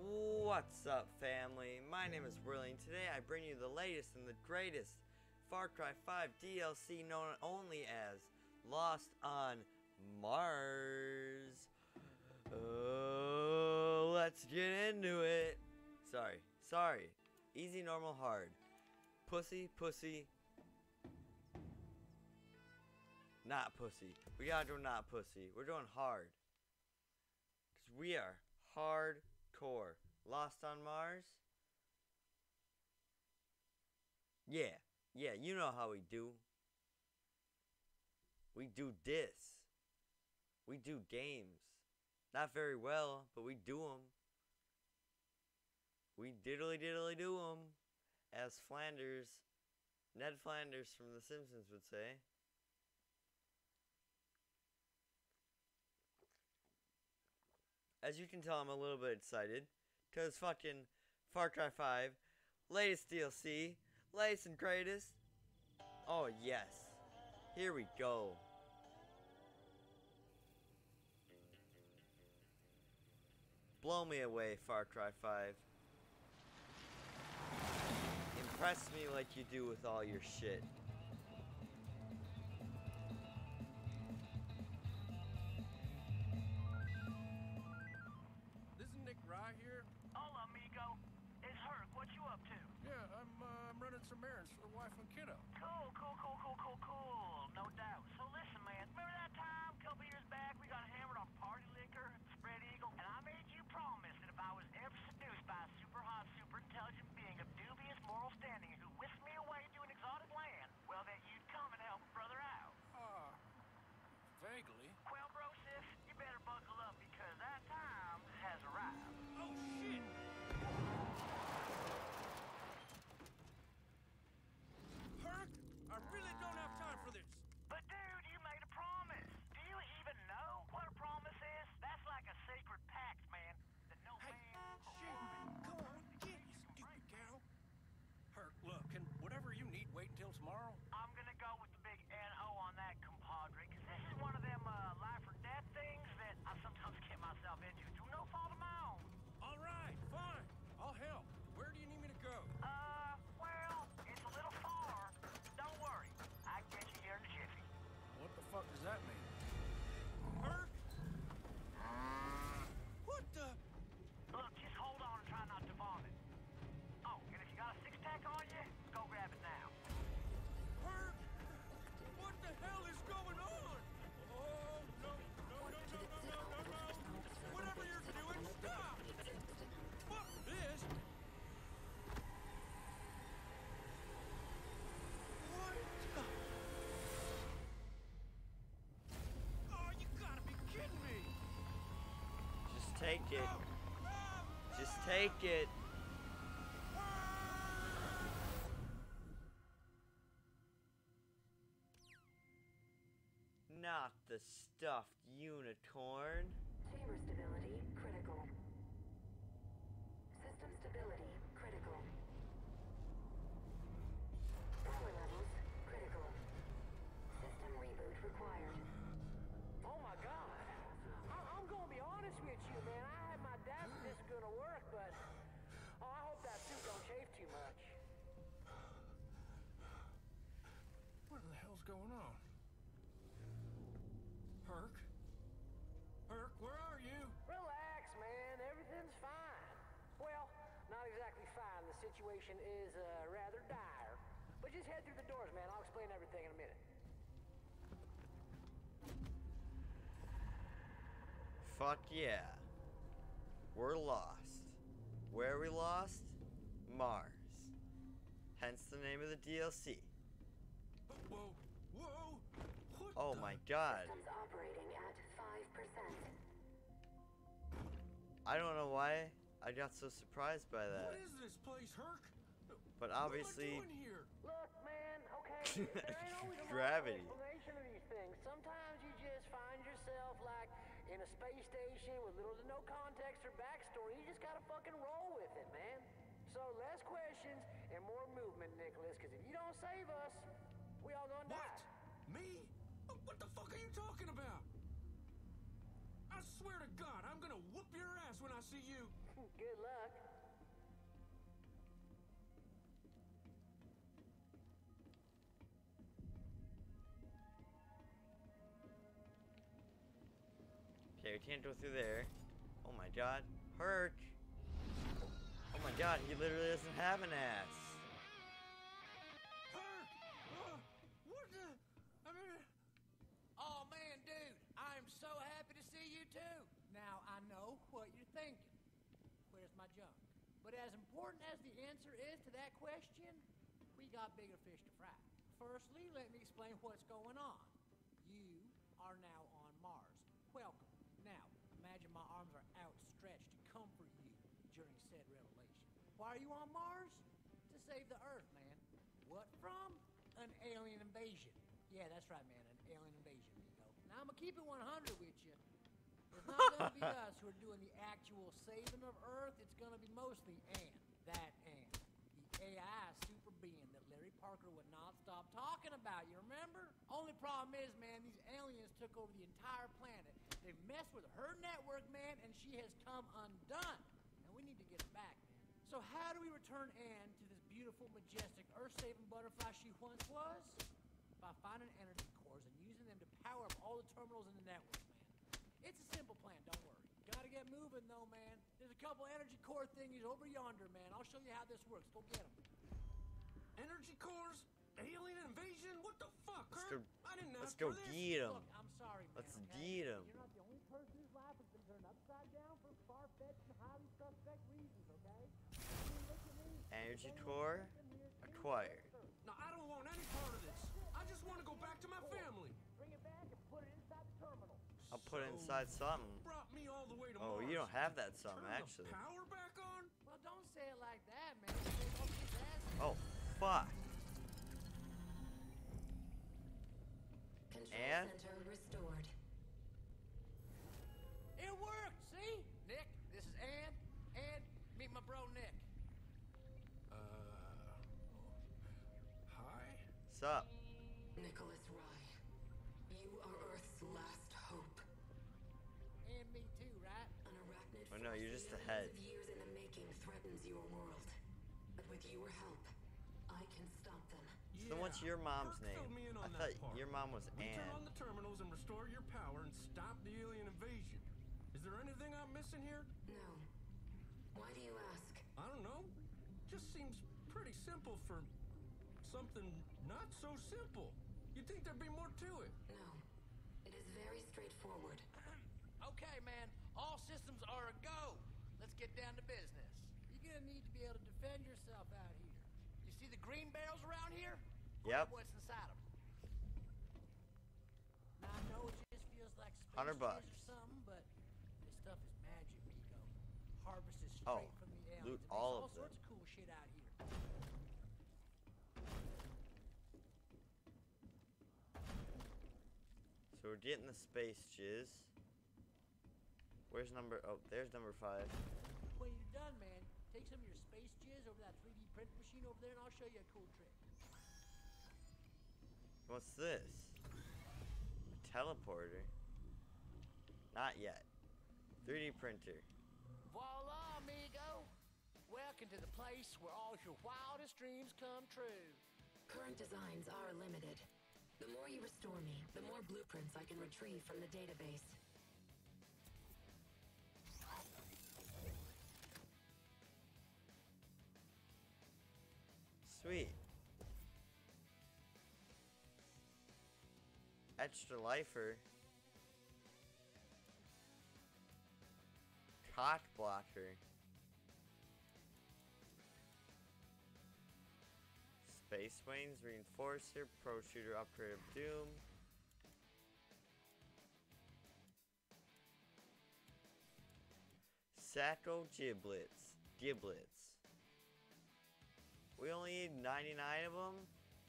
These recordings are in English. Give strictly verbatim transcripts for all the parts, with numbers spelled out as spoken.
What's up, family? My name is Willie, and today I bring you the latest and the greatest Far Cry five D L C known only as Lost on Mars. Oh, let's get into it. Sorry, sorry. Easy, normal, hard. Pussy, pussy. Not pussy. We gotta do not pussy. We're doing hard. Because we are hardcore. Lost on Mars? Yeah. Yeah, you know how we do. We do this. We do games. Not very well, but we do them. We diddly diddly do them. As Flanders, Ned Flanders from The Simpsons would say. As you can tell, I'm a little bit excited. Because fucking Far Cry five, latest D L C, latest and greatest. Oh, yes. Here we go. Blow me away, Far Cry five. Impress me like you do with all your shit. Nick Rye here? Hola, amigo. It's Herc. What you up to? Yeah, I'm, uh, I'm running some errands for the wife and kiddo. Cool, cool, cool, cool, cool, cool. No doubt. So listen, man. Remember that time a couple years back we got hammered off party liquor at Spread Eagle? And I made you promise that if I was ever seduced by a super hot, super intelligent being of dubious moral standing who whisked me away to an exotic land, well, that you'd come and help a brother out. Uh, vaguely. Well, bro, sis, you better buckle up because that time has arrived. Oh, shit! Herc, I really don't have time for this. But dude, you made a promise. Do you even know what a promise is? That's like a sacred pact, man. That no Hey, man... shit, come on, get you stupid gal. Herc, look, can whatever you need wait until tomorrow? I'm gonna go with the big N O on that, compadre, because this is one of them uh, life or death things that I sometimes get myself into through no fault of my own. All right, fine. I'll help. Where do you need me to go? Uh, well, it's a little far. Don't worry. I can get you here in a jiffy. What the fuck does that mean? Herc? What the? Look, just hold on and try not to vomit. Oh, and if you got a six-pack on you, go grab it now. Herc? What the hell is going on? Oh, no, no, no, no, no, no, no, no. Whatever you're doing, stop! Fuck this! What the? Oh, you gotta be kidding me! Just take it. No! No! Just take it. Not the stuffed unicorn. Chamber stability critical. System stability critical. Power levels critical. System reboot required. Oh my God! I I'm gonna be honest with you, man. I had my doubts if this is gonna work, but oh, I hope that suit don't chafe too much. What the hell's going on? Herc? Herc, where are you? Relax, man. Everything's fine. Well, not exactly fine. The situation is uh, rather dire. But just head through the doors, man. I'll explain everything in a minute. Fuck yeah. We're lost. Where are we lost? Mars. Hence the name of the D L C. Whoa, whoa! What Oh the? my god. Systems operating at five percent. I don't know why I got so surprised by What that. is this place, Herc? But What am I obviously, doing here? Look, man, okay, there ain't always a Gravity. logical explanation of these things. Sometimes you just find yourself, like, in a space station with little to no context or backstory. You just gotta fucking roll with it, man. So less questions and more movement, Nicholas, because if you don't save us, we all gonna die. What? Me? What the fuck are you talking about? I swear to God, I'm gonna whoop your ass when I see you. Good luck. Okay, we can't go through there. Oh my god. Hurt! Oh my god, he literally doesn't have an ass. Hurt! Uh, what the? I mean, Oh man, dude, I'm so happy to see you too. Now I know what you're thinking. Where's my junk? But as important as the answer is to that question, we got bigger fish to fry. Firstly, let me explain what's going on. You are now on Mars. Welcome. Now, imagine my arms are outstretched to comfort you during said revelation. Why are you on Mars? To save the Earth, man. What from? An alien invasion. Yeah, that's right, man. An alien invasion, Nico. Now, I'm gonna keep it one hundred with you. It's not gonna be us who are doing the actual saving of Earth. It's gonna be mostly Ann. That Ann. The A I super being that Larry Parker would not stop talking about. You remember? Only problem is, man, these aliens took over the entire planet. They've messed with her network, man, and she has come undone. And we need to get her back, man. So how do we return Ann to this beautiful, majestic, earth-saving butterfly she once was? By finding energy cores and using them to power up all the terminals in the network, man. It's a simple plan, don't worry. Gotta get moving, though, man. There's a couple energy core thingies over yonder, man. I'll show you how this works. Go get them. energy cores? Alien invasion? What the fuck, Let's Kurt? go- I didn't Let's ask go for this. get him. Look, I'm sorry, man. Let's okay? get him. You're not the only person whose life has been turned upside down for far-fetched and highly suspect reasons, okay? I mean, look at me. Energy There's core anyone here too? acquired. Yes, sir. No, I don't want any part of this. I just want to go back to my family. Bring it back and put it inside the terminal. I'll put it So, inside something. Brought me all the way to Oh, Mars. you don't have that something, Turn actually. the power back on? Well, don't say it like that, man. Say, "Oh, his ass." Oh, fuck. Control And? center restored. It worked, see? Nick, this is Ann. Ann, meet my bro, Nick. Uh. Hi? Sup? Nicholas Rye, you are Earth's last hope. And me too, right? An arachnid Oh, no, you're force just a millions head. of years in the making threatens your world. But with your help, I can stop them. So what's your mom's Kirk name? filled me in I on thought that part. your mom was We turn on Ann. the terminals and restore your power and stop the alien invasion. Is there anything I'm missing here? No. Why do you ask? I don't know. Just seems pretty simple for something not so simple. You'd think there'd be more to it. No. It is very straightforward. Okay, man. All systems are a go. Let's get down to business. You're gonna need to be able to defend yourself out here. You see the green barrels around here? Yep. Grab what's inside them. Now I know it just feels like space Hundred jizz bucks. or something, but this stuff is magic, Nico. Harvested straight Oh, from the aliens. loot It makes all all of them. sorts of cool shit out here. So we're getting the space jizz. Where's number? Oh, there's number five. When you're done, man, take some of your space jizz over that three D print machine over there, and I'll show you a cool trick. What's this? A teleporter? Not yet. three D printer. Voila, amigo! Welcome to the place where all your wildest dreams come true. Current designs are limited. The more you restore me, the more blueprints I can retrieve from the database. Sweet. Extra lifer. Cock blocker. Space Wings, Reinforcer, Pro Shooter, Upgrade of Doom. Sacco Giblets. Giblets. We only need ninety-nine of them?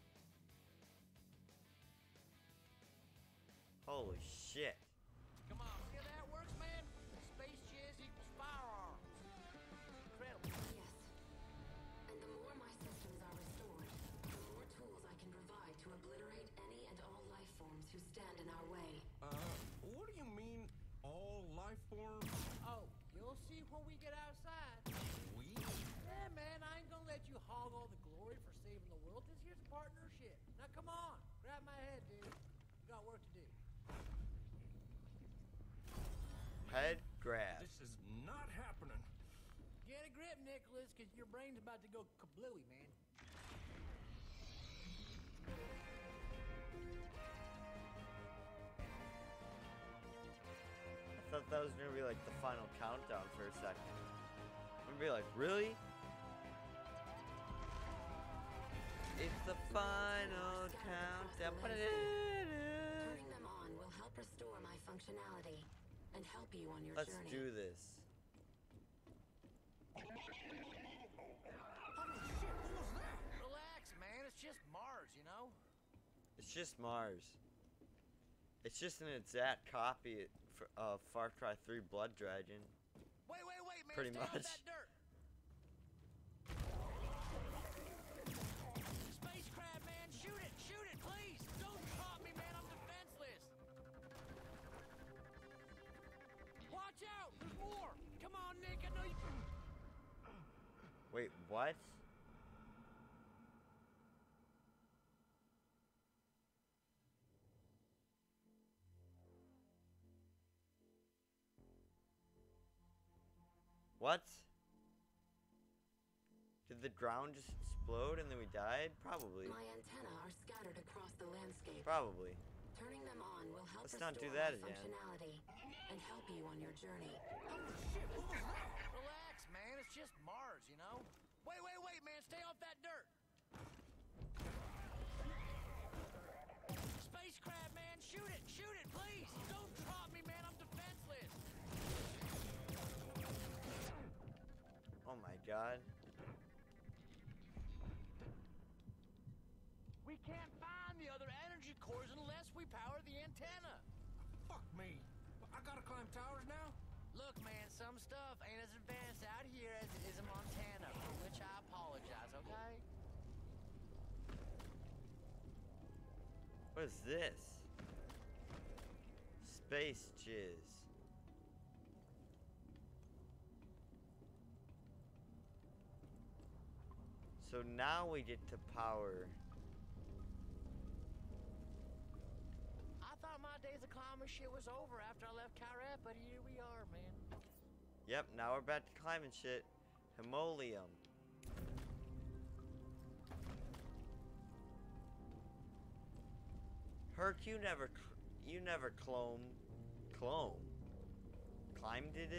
Holy shit. Come on, see how that works, man? Space jizz equals firearms. Incredible. Yes. And the more my systems are restored, the more tools I can provide to obliterate any and all life forms who stand in our way. Uh, what do you mean, all life forms? Oh, you'll see when we get outside. We? Yeah, man, I ain't gonna let you hog all the glory for saving the world. This here's a partnership. Now come on, grab my head, dude. We got work to do. Head grab. This is not happening. Get a grip, Nicholas, because your brain's about to go kablooey, man. I thought that was gonna be like the final countdown for a second. I'm gonna be like, really? It's the final countdown. Turning them on will help restore my functionality and help you on your Let's journey. do this. Holy shit, what was that? Relax, man. It's just Mars, you know? It's just Mars. It's just an exact copy of Far Cry three Blood Dragon. Wait, wait, wait, man. Pretty Stay much. off that dirt. Space crab, man. Shoot it. Shoot it, please. Don't drop me, man. I'm defenseless. Watch out. There's more. Come on, Nick. I know you... Wait, what? What? Did the ground just explode and then we died? Probably. My antennae are scattered across the landscape. Probably. Turning them on will help Let's restore not do that my again. functionality and help you on your journey. Holy shit, what was that? Relax, man. It's just Mars, you know? Wait, wait, wait, man. Stay off that dirt. Space crab, man. Shoot it. Shoot it, please. Don't drop me, man. I'm defenseless. Oh my god. We can't find the other energy cores unless we power the antenna. Fuck me. I gotta climb towers now? Look, man, some stuff ain't as advanced out here as it is in Montana, for which I apologize, okay? What is this? Space jizz. So now we get to power. I thought my days of climbing shit was over after I left Kyrat, but here we are, man. Yep, now we're back to climbing shit. Hemolium. Herc, you never, cl- you never clone, clone, climbed it?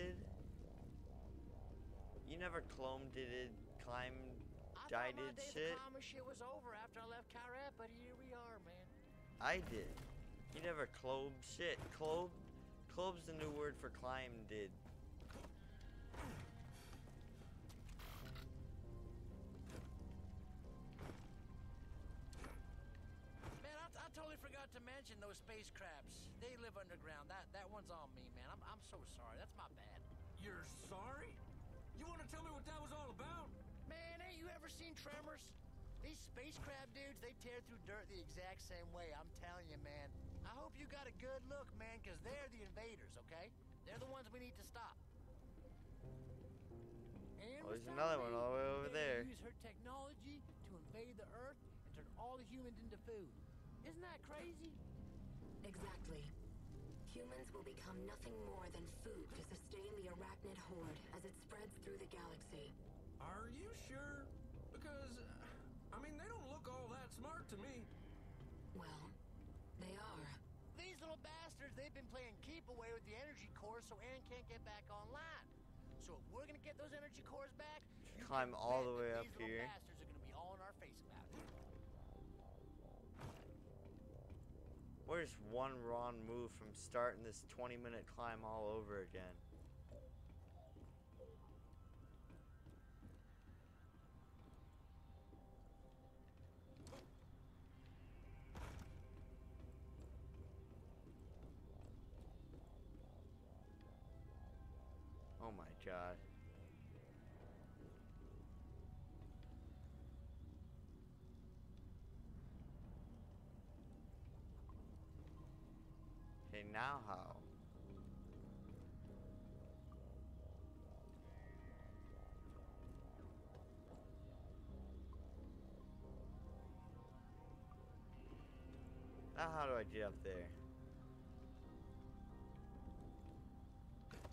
You never cloned it, climbed, I guided thought my days shit? of climbing shit was over after I left Kyrat, but here we are, man. I did. You never clove shit. Clove, clove's the new word for climb did. Man, I, I totally forgot to mention those space crabs. They live underground. That that one's on me, man. I'm I'm so sorry. That's my bad. You're sorry? You wanna tell me what that was all about? Man, ain't you ever seen Tremors? These space crab dudes, they tear through dirt the exact same way. I'm telling you, man. I hope you got a good look, man, because they're the invaders, okay? They're the ones we need to stop. And Oh, there's with another that, one all the way over they there. Use her technology to invade the Earth and turn all the humans into food. Isn't that crazy? Exactly. Humans will become nothing more than food to sustain the arachnid horde as it spreads through the galaxy. Are you sure? Because, uh, I mean, they don't look all that smart to me. Well, they are. These little bastards, they've been playing keep away with the energy cores so Aaron can't get back online. So if we're gonna get those energy cores back, you Climb can all bet the way that up these little here. bastards are gonna be all in our face about it. We're just one wrong move from starting this twenty minute climb all over again. Oh my god. Okay, now how? Now how do I get up there?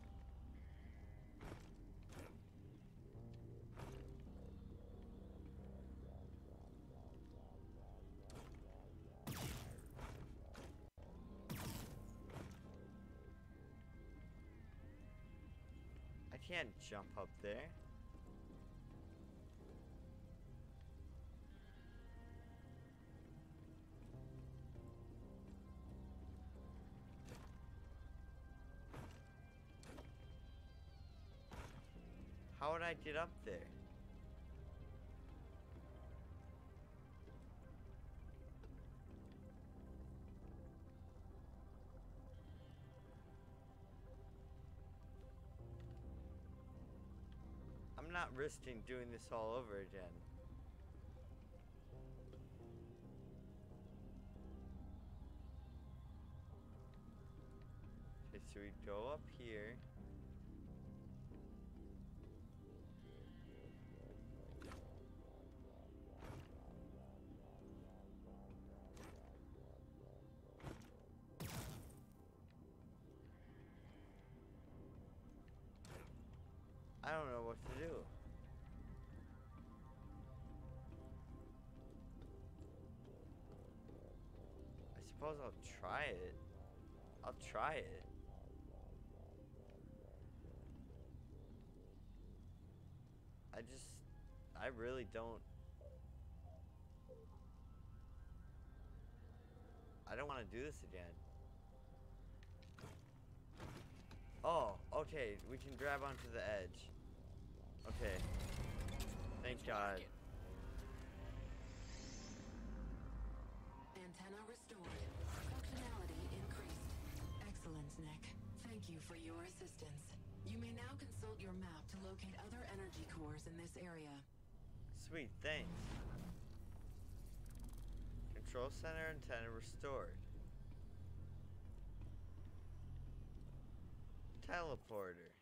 can't jump up there. How would I get up there? I'm not risking doing this all over again. Okay, so we go up here. I don't know what to do. I suppose I'll try it. I'll try it. I just, I really don't. I don't want to do this again. Oh, okay, we can grab onto the edge. Okay. Thank God. Antenna restored. Functionality increased. Excellent, Nick. Thank you for your assistance. You may now consult your map to locate other energy cores in this area. Sweet, thanks. Control center antenna restored. Teleporter.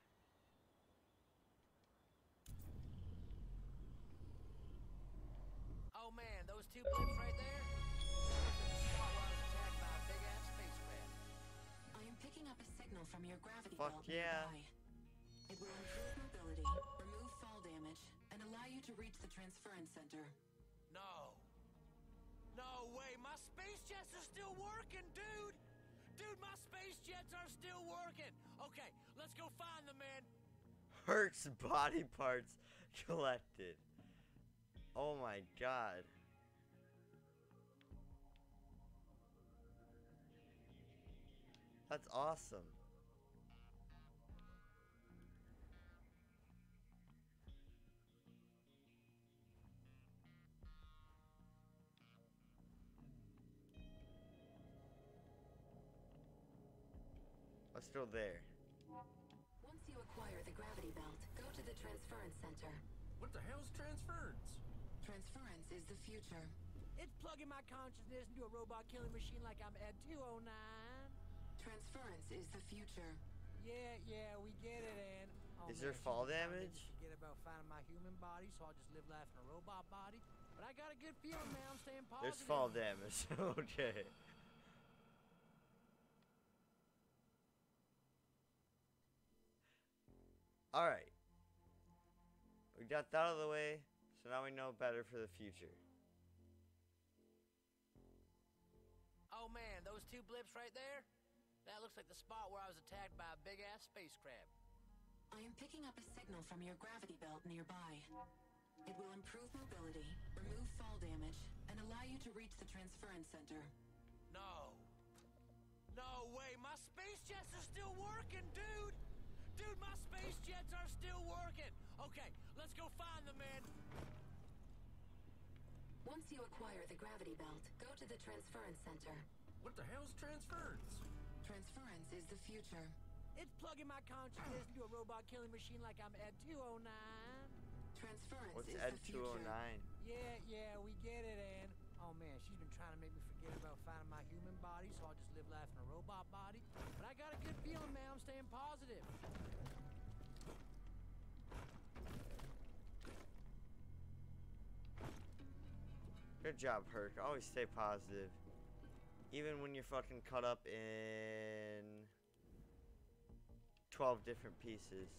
Oh man, those two blips right there? Spot where I was attacked by a big-ass spacecraft. I am picking up a signal from your gravity Fuck belt yeah. nearby. It will improve mobility, remove fall damage, and allow you to reach the transference center. No. No way, my space jets are still working, dude! Dude, my space jets are still working! Okay, let's go find them, man! Herc's body parts collected. Oh my God. That's awesome. I'm still there. Once you acquire the gravity belt, go to the transference center. What the hell's transference? Transference is the future. It's plugging my consciousness into a robot killing machine like I'm Ed two oh nine. Transference is the future. Yeah, yeah, we get it, Ann. Oh, Is man, there she's fall been trying to make damage? me Forget about finding my human body, so I'll just live life in a robot body. But I got a good feeling, man. I'm staying positive. There's fall damage. Okay. Alright. We got that out of the way, so now we know better for the future. Oh man, those two blips right there? That looks like the spot where I was attacked by a big-ass space crab. I am picking up a signal from your gravity belt nearby. It will improve mobility, remove fall damage, and allow you to reach the transference center. No. No way, my space jets are still working, dude! Dude, my space jets are still working! Okay, let's go find them, man! Once you acquire the gravity belt, go to the transference center. What the hell's transference? Transference is the future. It's plugging my consciousness into a robot killing machine like I'm Ed two oh nine. Transference What's is Ed the two oh future. nine? Yeah, yeah, we get it, Ann. Oh man, she's been trying to make me forget about finding my human body, so I'll just live life in a robot body. But I got a good feeling, man. I'm staying positive. Good job, Herc. Always stay positive. Even when you're fucking cut up in twelve different pieces.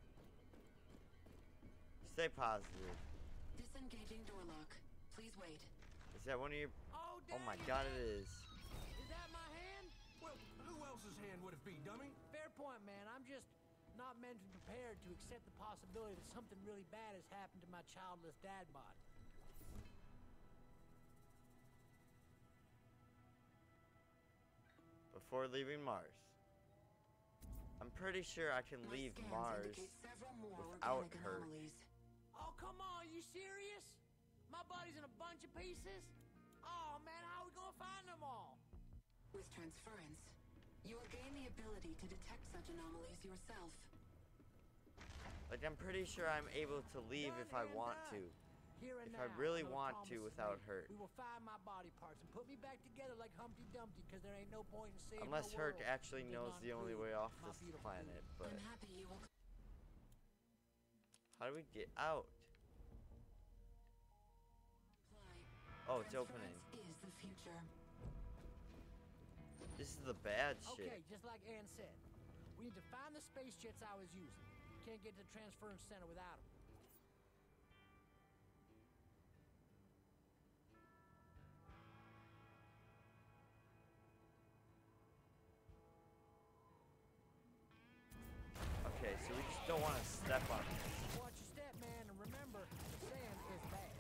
Stay positive. Disengaging door lock. Please wait. Is that one of your... Oh, Oh my dang God, man. it is. Is that my hand? Well, who else's hand would it be, dummy? Fair point, man. I'm just not mentally prepared to accept the possibility that something really bad has happened to my childless dad bod. Before leaving Mars. I'm pretty sure I can My leave scans Mars indicate several more without organic hurt. anomalies. Oh, come on, you serious? My body's in a bunch of pieces? Oh, man, how are we gonna find them all? With transference, you will gain the ability to detect such anomalies yourself. Like, I'm pretty sure I'm able to leave if I Done and want done. to. Here and If I now, really another want promise to is without made. hurt. We will find my body parts and put me back together like Humpty Dumpty, because there ain't no point in saving Unless the Herc world actually that does knows not the only include way off my this beautiful planet, queen. but I'm happy you will. how do we get out? Comply. Oh, it's opening. Transference is the future. This is the bad shit. Okay, just like Ann said, we need to find the space jets I was using. Can't get to the transference center without them. Okay, so we just don't want to step on it. Watch your step, man, and remember, the sand is bad.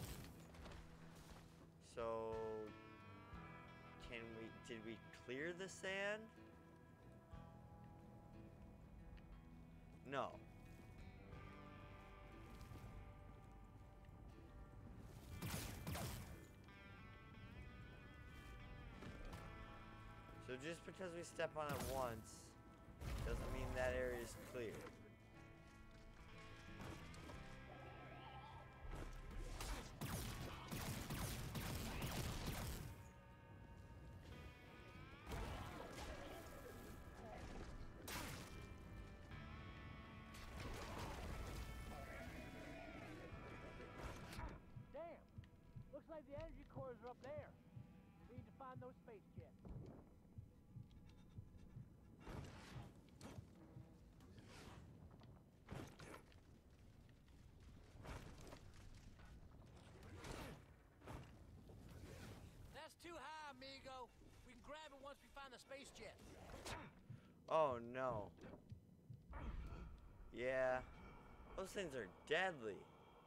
So, can we, did we clear the sand? No. So just because we step on it once, doesn't mean that area is clear. Damn! Looks like the energy cores are up there. We need to find those space jets. That's too high, amigo. We can grab it once we find the space jet. Oh no. Yeah. Those things are deadly.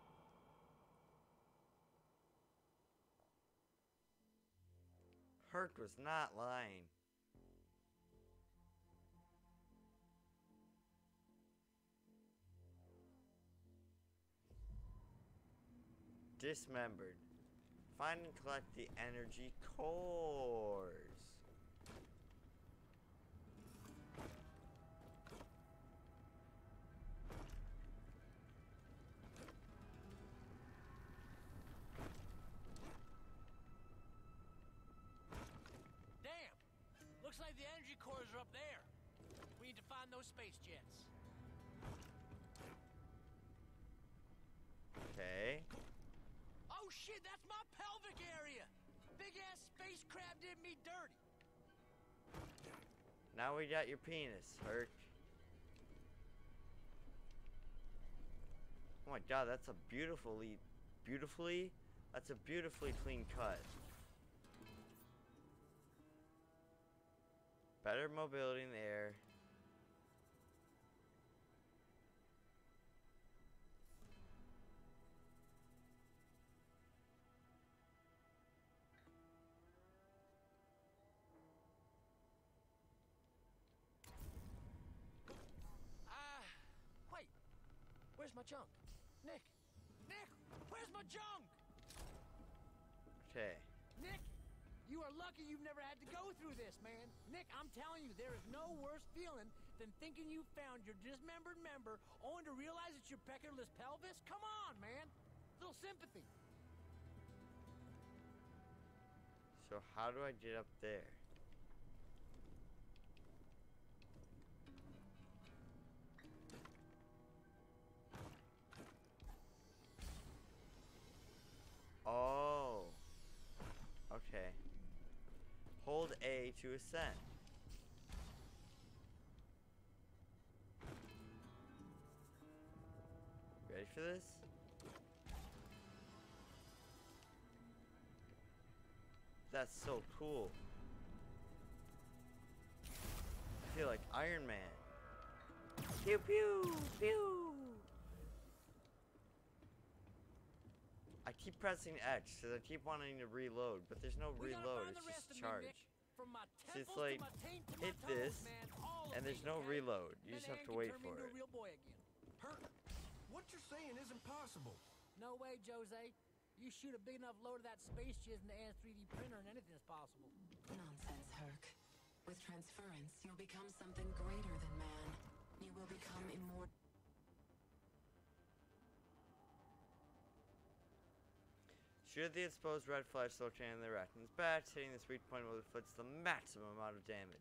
Herc was not lying. Dismembered. Find and collect the energy cores. Damn! Looks like the energy cores are up there. We need to find those space jets. Okay. Oh shit, that's my pelvic area! Big ass space crab did me dirty. Now we got your penis, Herc. Oh my god, that's a beautifully, beautifully, that's a beautifully clean cut. Better mobility in the air. Ah, wait. Where's my junk? Nick! Nick! Where's my junk? Okay. Nick! You are lucky you've never had to go through this, man. Nick, I'm telling you, there is no worse feeling than thinking you found your dismembered member only to realize it's your peckerless pelvis. Come on, man. Little sympathy. So how do I get up there? Oh. Okay. Hold A to ascend. Ready for this? That's so cool. I feel like Iron Man. Pew pew pew. I keep pressing X because I keep wanting to reload, but there's no We gotta reload. find the It's rest just of me, charge. Nick. From my So it's temples like, to my taint to my hit toes, this, man, all of and there's me, no okay? reload. You Then just have Ann to can wait turn me for into it. a real boy again. Herc, what you're saying isn't possible. No way, Jose. You shoot a big enough load of that space jizz in the Ann's three D printer and anything is possible. Nonsense, Herc. With transference, you'll become something greater than man. You will become immortal. Shoot the exposed red flash located in the rectum's back, hitting the sweet point will inflict the maximum amount of damage.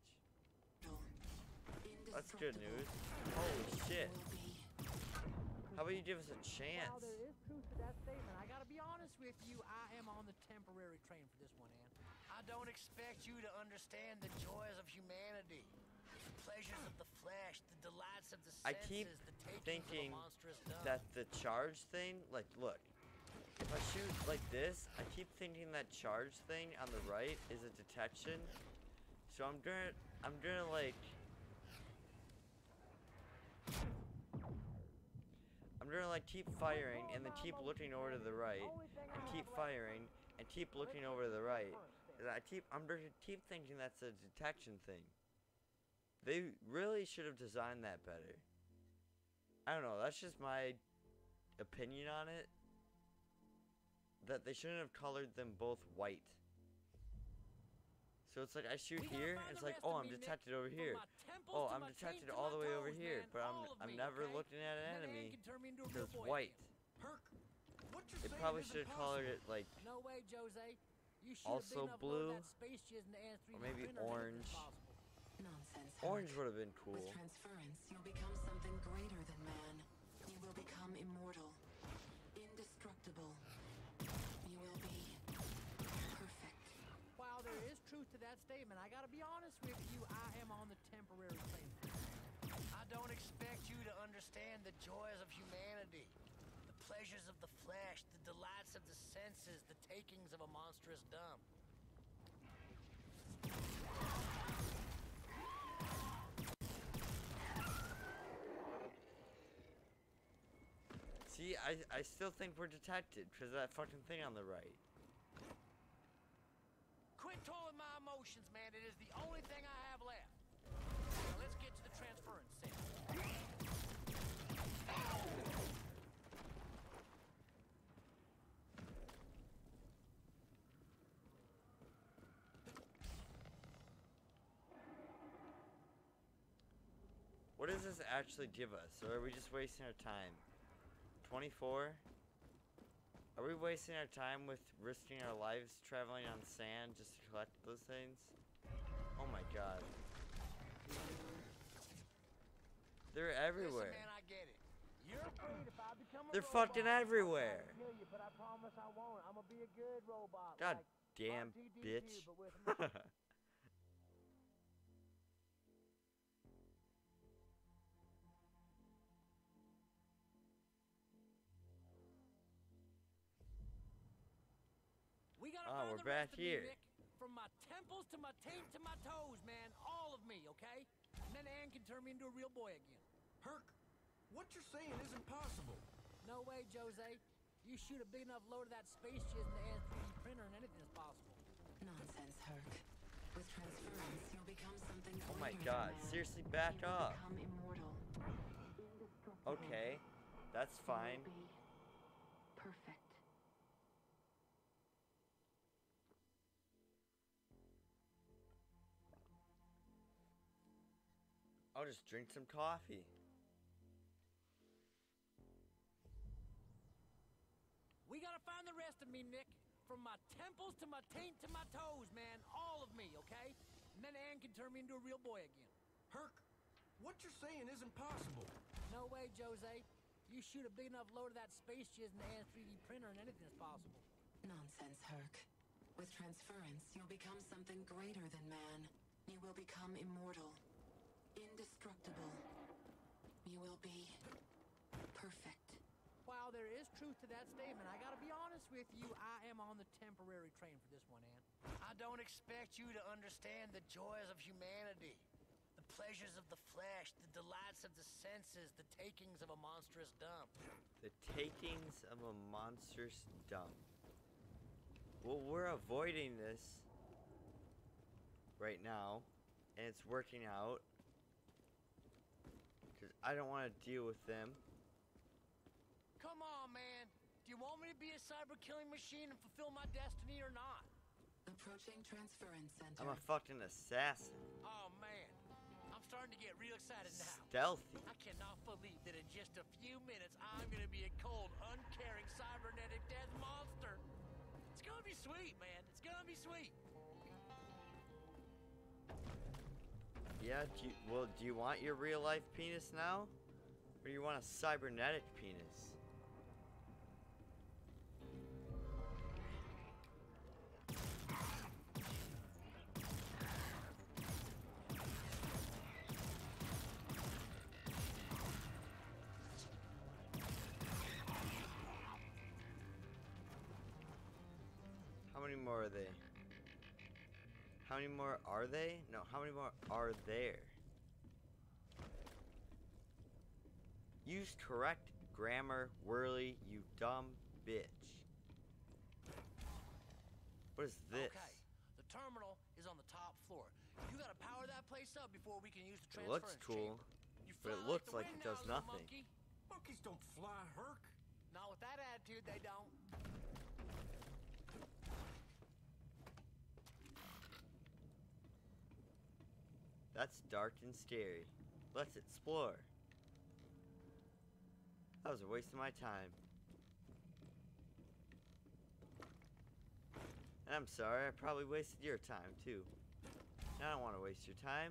That's good news. Holy shit. How about you give us a chance? While there is truth to that statement, I gotta be honest with you, I am on the temporary train for this one, Ann. I don't expect you to understand the joys of humanity, the pleasures of the flesh, the delights of the senses, I keep the takings thinking of a monstrous dumb. that the charge thing, like, look. If I shoot like this, I keep thinking that charge thing on the right is a detection. So I'm gonna, I'm gonna like, I'm gonna like keep firing and then keep looking over to the right, and keep firing and keep looking over to the right. And I keep, I'm gonna keep thinking that's a detection thing. They really should have designed that better. I don't know. That's just my opinion on it. That they shouldn't have colored them both white. So it's like I shoot here, and it's like, oh, I'm detected over here. Oh, I'm detected all the way over here, but I'm I'm never looking at an enemy because it's white. Herc, what you're They saying probably isn't should have colored it like, No way, Jose. You shoot Also a big enough blue, load of that space jizz in the Ann's three D or maybe printer and anything is orange. possible. Nonsense, orange Herc. would have been cool. With transference, you'll become something greater than man. You will become immortal, indestructible. You will be perfect. While there is truth to that statement, I gotta be honest with you, I am on the temporary train. I don't expect you to understand the joys of humanity, the pleasures of the flesh, the delights of the senses, the takings of a monstrous dumb. See, I I still think we're detected because of that fucking thing on the right. Quit tolling my emotions, man. It is the only thing I have left. Now let's get to the transference set. What does this actually give us? Or are we just wasting our time? twenty-four? Are we wasting our time with risking our lives traveling on sand just to collect those things? Oh my god. They're everywhere. Listen, man, I get it. You're afraid if I become a They're robot, fucking I'll everywhere. kill you, but I promise I won't. I'm gonna be a good robot. God like damn, R two D two, bitch. but with me. We gotta Oh, find we're the rest back of me, here. Nick. From my temples to my taint to my toes, man. All of me, okay? And then Ann can turn me into a real boy again. Herc, what you're saying isn't possible. No way, Jose. You shoot a big enough load of that space jizz in the Ann's three D printer and anything is possible. Nonsense, Herc. With transference, you'll become something greater Oh my than god, man. seriously, back You will up. become immortal, indestructible. Okay, that's You will fine. be perfect. I'll just drink some coffee. We gotta find the rest of me, Nick. From my temples to my taint to my toes, man. All of me, okay? And then Ann can turn me into a real boy again. Herc, what you're saying isn't possible. No way, Jose. You shoot a big enough load of that space jizz in the Ann's three D printer and anything is possible. Nonsense, Herc. With transference, you'll become something greater than man. You will become immortal, indestructible. You will be perfect. While there is truth to that statement, I gotta be honest with you, I am on the temporary train for this one, Ann. I don't expect you to understand the joys of humanity, the pleasures of the flesh, the delights of the senses, the takings of a monstrous dump. The takings of a monstrous dump. Well, we're avoiding this right now, and it's working out. Because I don't want to deal with them. Come on, man. Do you want me to be a cyber-killing machine and fulfill my destiny or not? Approaching transference center. I'm a fucking assassin. Oh, man. I'm starting to get real excited now. Stealthy. I cannot believe that in just a few minutes, I'm gonna be a cold, uncaring, cybernetic death monster. It's gonna be sweet, man. It's gonna be sweet. Yeah, do you, well, do you want your real life penis now? Or do you want a cybernetic penis? How many more are they? How many more are they? No, how many more are there? Use correct grammar, Whirly, you dumb bitch. What is this? Okay, the terminal is on the top floor. You gotta power that place up before we can use the It looks transference cool, chamber. You but it fly looks the like wind it does now, little nothing. monkey. Monkeys don't fly, Herc. Not with that attitude, they don't. That's dark and scary. Let's explore. That was a waste of my time. And I'm sorry, I probably wasted your time too. And I don't want to waste your time.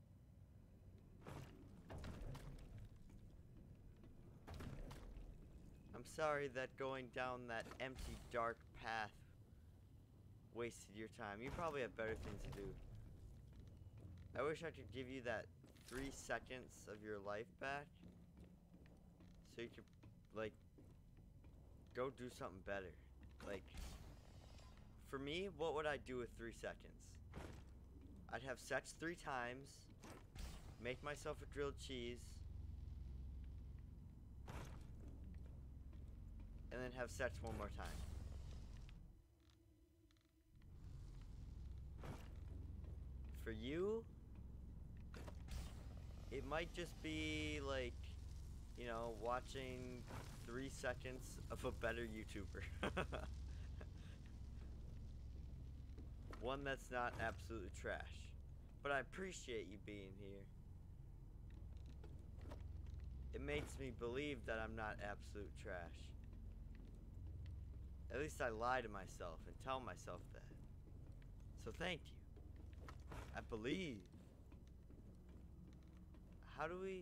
I'm sorry that going down that empty, dark path wasted your time. You probably have better things to do. I wish I could give you that three seconds of your life back. So you could, like, go do something better. Like, for me, what would I do with three seconds? I'd have sex three times, make myself a grilled cheese, and then have sex one more time. For you, it might just be like, you know, watching three seconds of a better YouTuber. One that's not absolutely trash. But I appreciate you being here. It makes me believe that I'm not absolute trash. At least I lie to myself and tell myself that. So thank you. I believe. How do we...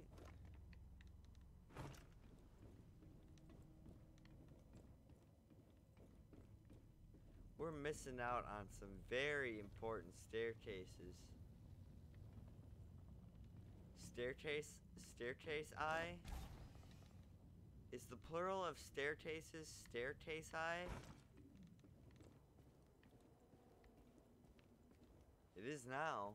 We're missing out on some very important staircases. Staircase? Staircase eye? Is the plural of staircases staircase eye? It is now.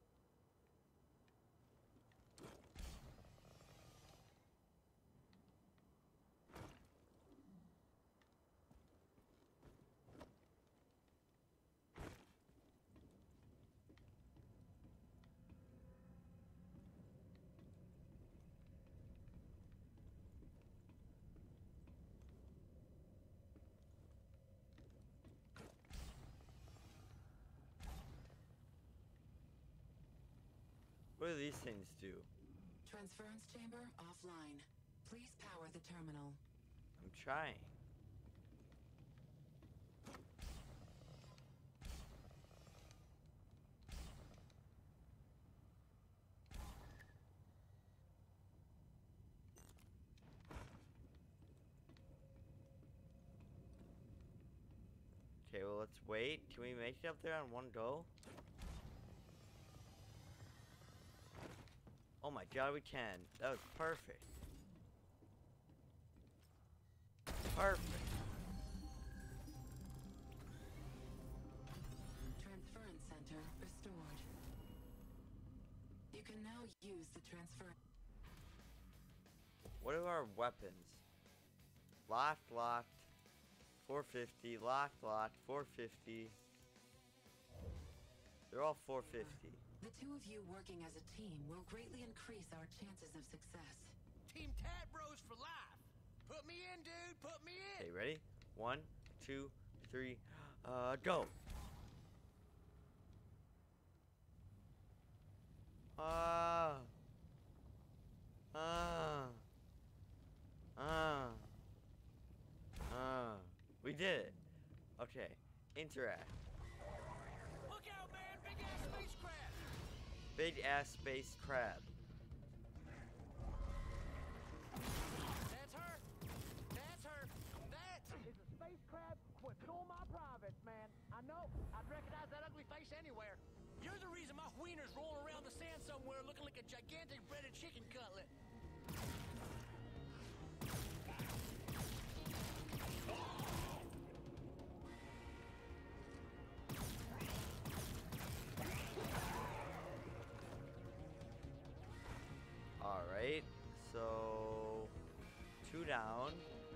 What do these things do? Transference chamber offline. Please power the terminal. I'm trying. Okay, well, let's wait. Can we make it up there on one go? Oh my god, we can. That was perfect. Perfect. Transference center restored. You You can now use the transfer. What are our weapons? Locked, locked, four fifty, locked, locked, four fifty. They're all four fifty. The two of you working as a team will greatly increase our chances of success. Team Tat Bros for life. Put me in, dude. Put me in. Okay, ready? One, two, three, uh, go. Ah. Ah. Ah. Ah. We did it. Okay. Interact. Look out, man. Big ass space crab. Big ass space crab. That's her. That's her. That is a space crab what stole my privates, man. I know. I'd recognize that ugly face anywhere. You're the reason my wiener's rolling around the sand somewhere looking like a gigantic breaded chicken cutlet. Alright, so two down.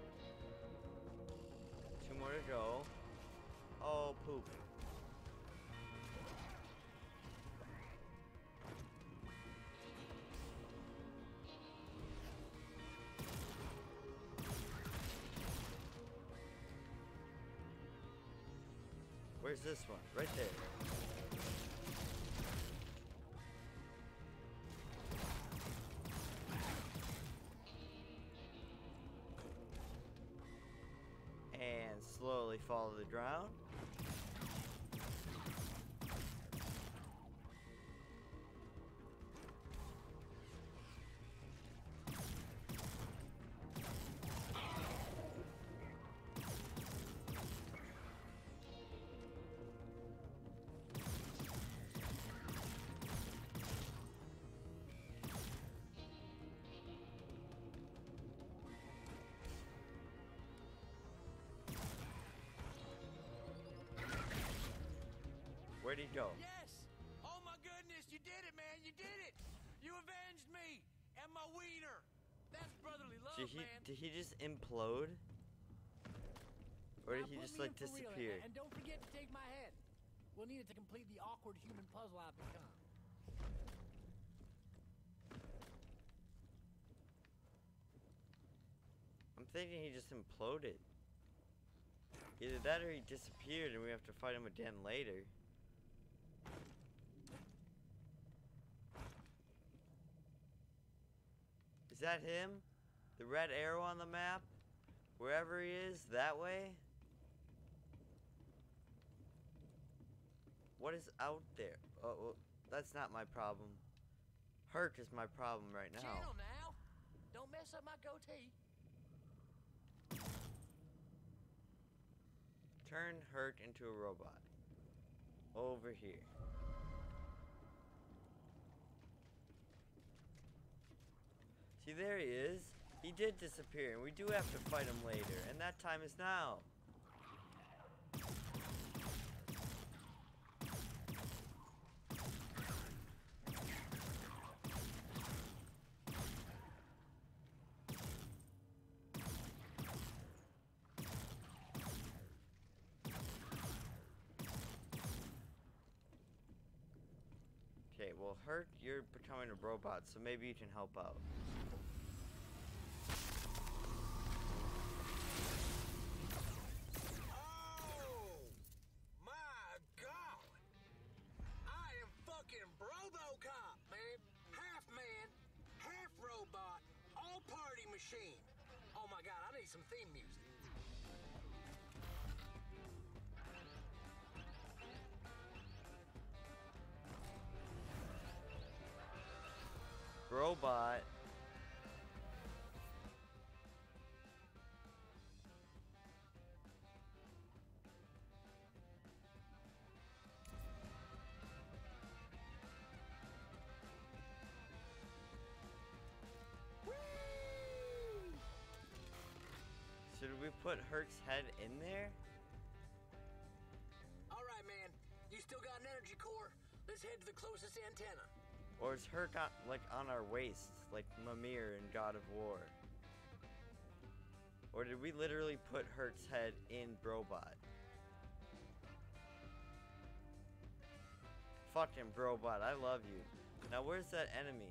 Two more to go. Oh, poop. Where's this one? Right there. And slowly follow the ground. Where'd he go? Yes! Oh my goodness, you did it, man! You did it! You avenged me! And my wiener! That's brotherly love, Did he, man! did he just implode? Or did Now he put just me like in for real, disappear? and, and don't forget to take my head. We'll need it to complete the awkward human puzzle I've become. I'm thinking he just imploded. Either that or he disappeared and we have to fight him again later. Is that him? The red arrow on the map? Wherever he is, that way? What is out there? Oh, well, that's not my problem. Hurt is my problem right now. Channel now! Don't mess up my goatee. Turn Hurt into a robot. Over here. See, there he is. He did disappear, and we do have to fight him later, and that time is now. Okay, well, Hurt, you're becoming a robot, so maybe you can help out. Oh! My God! I am fucking Brobocop, man! Half man, half robot, all party machine. Oh my God, I need some theme music. Robot. Should we put Hurt's head in there? All right, man. You still got an energy core? Let's head to the closest antenna. Or is Herc on, like on our waist, like Mimir in God of War? Or did we literally put Herc's head in Brobot? Fucking Brobot, I love you. Now where's that enemy?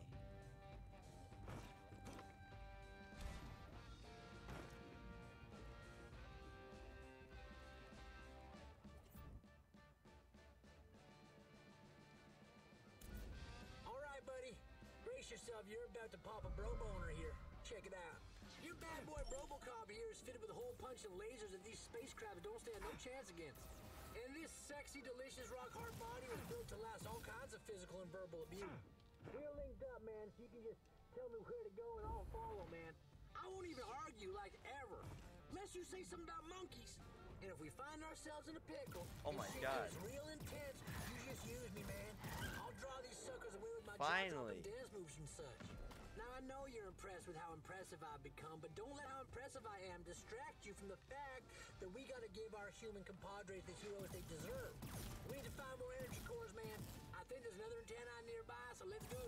Alright, buddy. Brace yourself, you're about to pop a bro boner here. Check it out. Your bad boy Robocop here is fitted with a hole punch and lasers that these spacecraft don't stand no chance against. And this sexy, delicious, rock-hard body was built to last all kinds of physical and verbal abuse. We're linked up, man, so you can just tell me where to go and I'll follow, man. I won't even argue, like, ever. Unless you say something about monkeys. And if we find ourselves in a pickle, Oh and my shit God. gets real intense, you just use me, man. I'll draw these suckers away with my Finally. jaw-dropping dance moves and such. Now, I know you're impressed with how impressive I've become, but don't let how impressive I am distract you from the fact that we gotta give our human compadres the heroes they deserve. We need to find more energy cores, man. I think there's another antenna nearby, so let's go.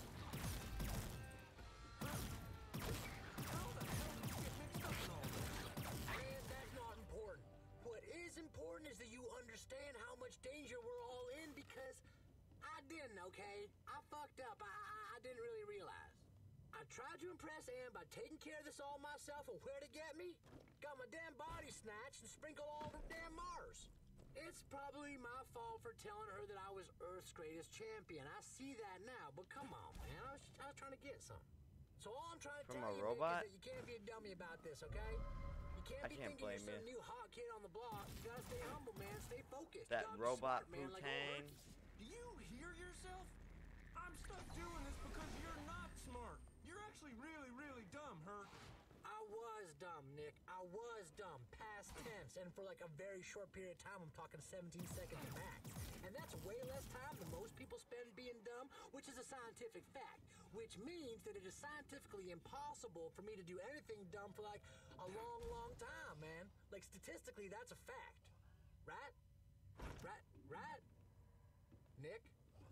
How the hell did you get mixed up in all this? Man, that's not important. What is important is that you understand how much danger we're all in, because I didn't, okay? I fucked up. I, I, I didn't really realize. I tried to impress Anne by taking care of this all myself, and where to get me? Got my damn body snatched and sprinkled all over damn Mars. It's probably my fault for telling her that I was Earth's greatest champion. I see that now, but come on, man. I was, I was trying to get some. So all I'm trying to From tell a you, Nick, robot? is that you can't be a dummy about this, okay? You can't I be can't thinking blame you're some you. new hot kid on the block. You gotta stay humble, man. Stay focused. That You gotta be robot smart, man, like Wu-Tang. old Do you hear yourself? I'm stuck doing this because you're not smart. You're actually really, really dumb, Herc. I was dumb, Nick. I was dumb. Past tense. And for like a very short period of time, I'm talking seventeen seconds max. And that's way less time than most people spend being dumb, which is a scientific fact. Which means that it is scientifically impossible for me to do anything dumb for like a long, long time, man. Like statistically, that's a fact. Right? Right? Right? Nick?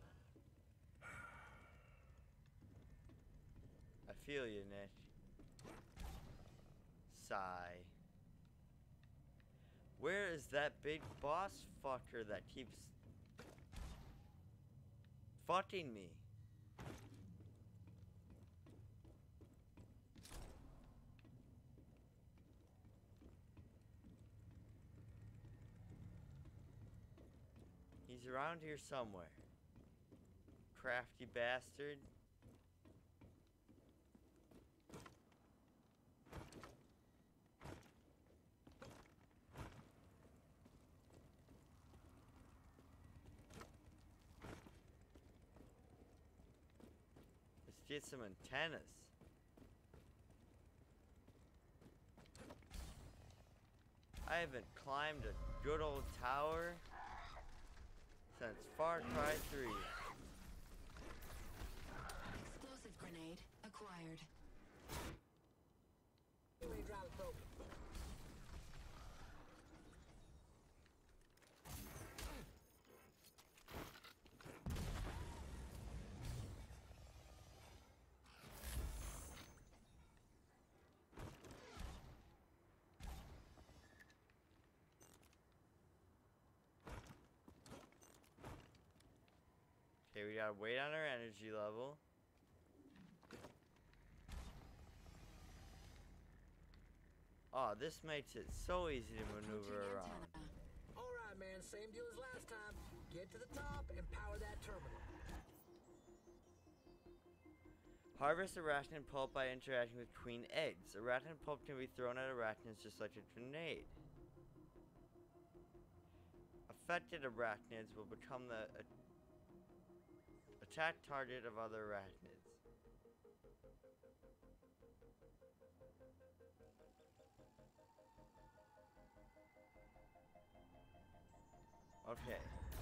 I feel you, Nick. Sigh. Where is that big boss fucker that keeps fucking me? He's around here somewhere. Crafty bastard. Let's get some antennas. I haven't climbed a good old tower since Far Cry three. Explosive grenade acquired. You ain't driving broken. Okay, we gotta wait on our energy level. Oh, this makes it so easy to maneuver Approaching around. antenna. All right, man. Same deal as last time. Get to the top and power that terminal. Harvest arachnid pulp by interacting with queen eggs. Arachnid pulp can be thrown at arachnids just like a grenade. Affected arachnids will become the a attack target of other arachnids. Okay.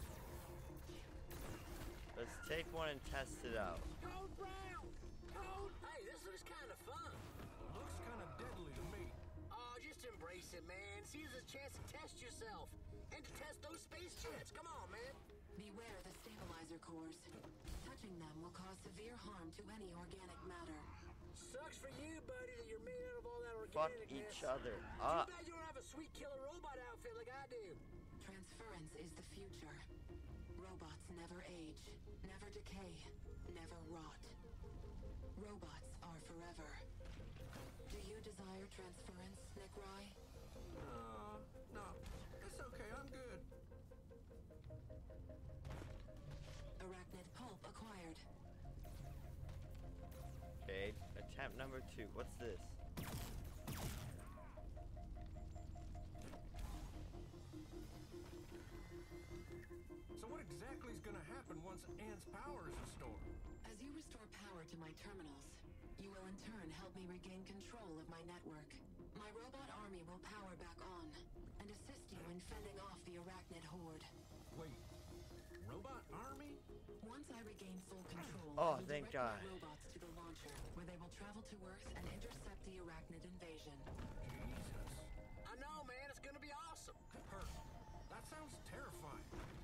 Let's take one and test it out. Code Brown! Code! Hey, this looks kind of fun. Looks kind of deadly to me. Oh, just embrace it, man. See it as a chance to test yourself. And to test those space jets. Come on, man. Beware the stabilizer cores. Touching them will cause severe harm to any organic matter. Sucks for you, buddy, that you're made out of all that Fuck organicness. each other Too up. bad you don't have a sweet killer robot outfit like I do. Transference is the future. Robots never age, never decay, never rot. Robots are forever. Do you desire transference, Nick Rye? Uh, no. It's okay, I'm good. Arachnid pulp acquired. Okay, attempt number two. What's this? So what exactly is gonna happen once Ant's power is restored? As you restore power to my terminals, you will in turn help me regain control of my network. My robot army will power back on and assist you in fending off the Arachnid horde. Wait, robot army? Once I regain full control, Oh, I will thank direct God. my robots to the launcher, where they will travel to Earth and intercept the Arachnid invasion. Jesus. I know, man. It's gonna be awesome. Her. That sounds terrifying.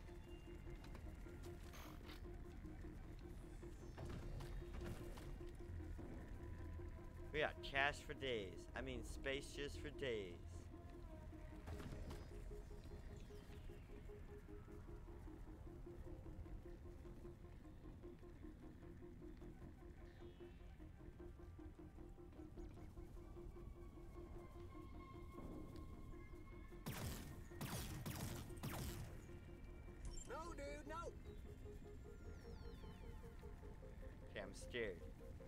We got cash for days. I mean, space just for days. No, dude, no. Okay, I'm scared.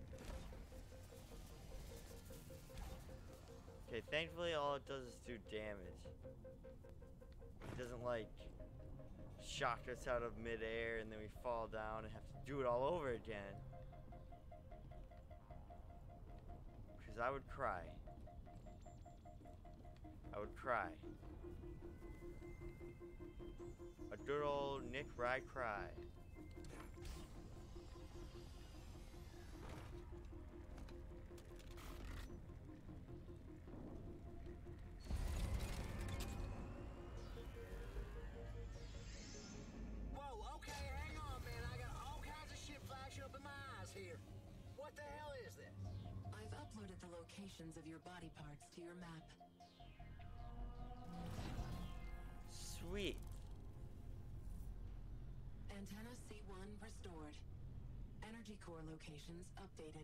Okay, thankfully all it does is do damage. It doesn't like shock us out of midair and then we fall down and have to do it all over again. Because I would cry. I would cry. A good old Nick Rye cry. Whoa, okay, hang on, man. I got all kinds of shit flashing up in my eyes here. What the hell is this? I've uploaded the locations of your body parts to your map. Sweet. Antenna C one restored. Energy core locations updated.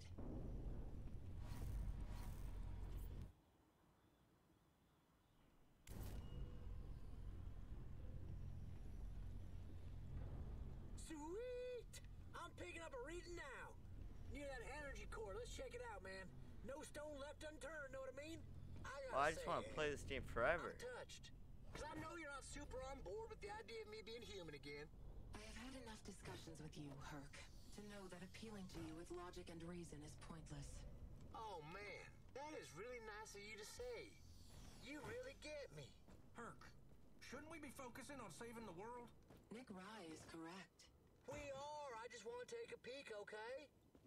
Sweet! I'm picking up a reading now. Near that energy core. Let's check it out, man. No stone left unturned, know what I mean? I gotta Well, I just say, want to play this game forever. I'm touched. Cause I know you're not super on board with the idea of me being human again. I have had enough discussions with you, Herc, to know that appealing to you with logic and reason is pointless. Oh man, that is really nice of you to say. You really get me. Herc, shouldn't we be focusing on saving the world? Nick Rye is correct. We are. I just want to take a peek, okay?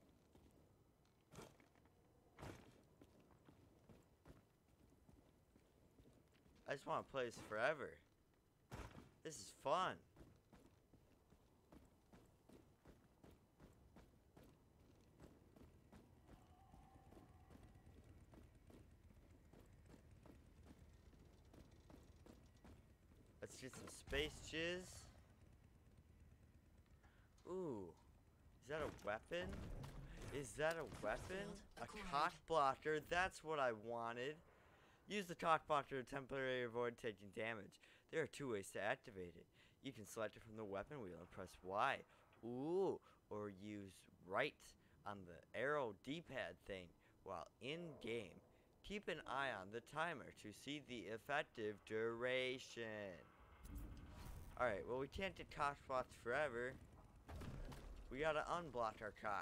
I just want to play this forever. This is fun. Let's get some space jizz. Ooh, is that a weapon? Is that a weapon? A cock blocker, that's what I wanted. Use the cock blocker to temporarily avoid taking damage. There are two ways to activate it. You can select it from the weapon wheel and press Y. Ooh, or use right on the arrow D-pad thing while in-game. Keep an eye on the timer to see the effective duration. Alright, well we can't get cock blocks forever. We gotta unblock our cock.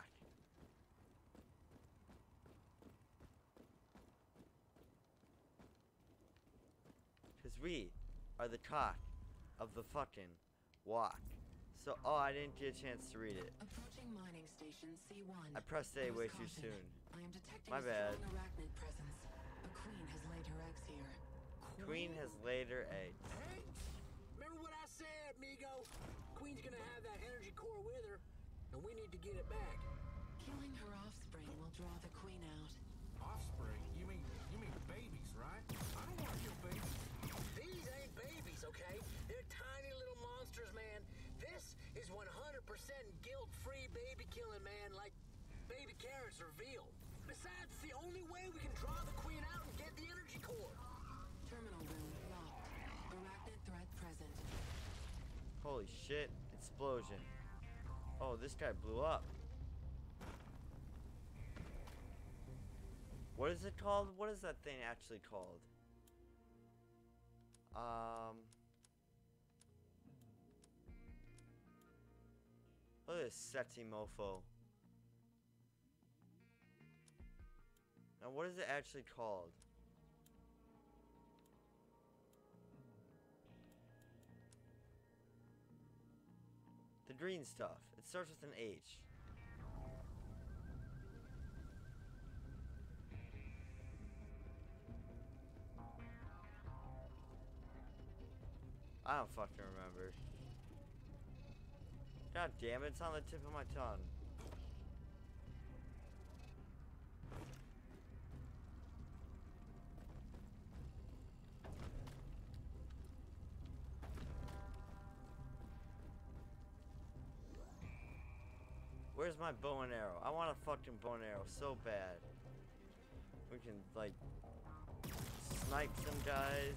Because we are the cock of the fucking walk. So, oh, I didn't get a chance to read it. Approaching mining station C one. I pressed A way Use too caution. soon. I am detecting My a bad. strong arachnid presence. A queen has laid her eggs here. Queen has laid her eggs. Hey, remember what I said? Me go. Queen's gonna have that energy core with her, and we need to get it back. Killing her offspring will draw the queen out. Offspring? You mean you mean babies, right? I don't want to kill babies. These ain't babies, okay? They're tiny little monsters, man. This is one hundred percent guilt-free baby killing, man, like baby carrots or veal. Besides, it's the only way we can draw the queen out and get the energy core. Terminal room locked. Arachnid threat present. Holy shit. Explosion. Oh, this guy blew up. What is it called? What is that thing actually called? Um... Look at this sexy mofo. Now, what is it actually called? The green stuff. It starts with an H. I don't fucking remember. God damn it, it's on the tip of my tongue. Where's my bow and arrow? I want a fucking bow and arrow so bad. We can, like, snipe some guys.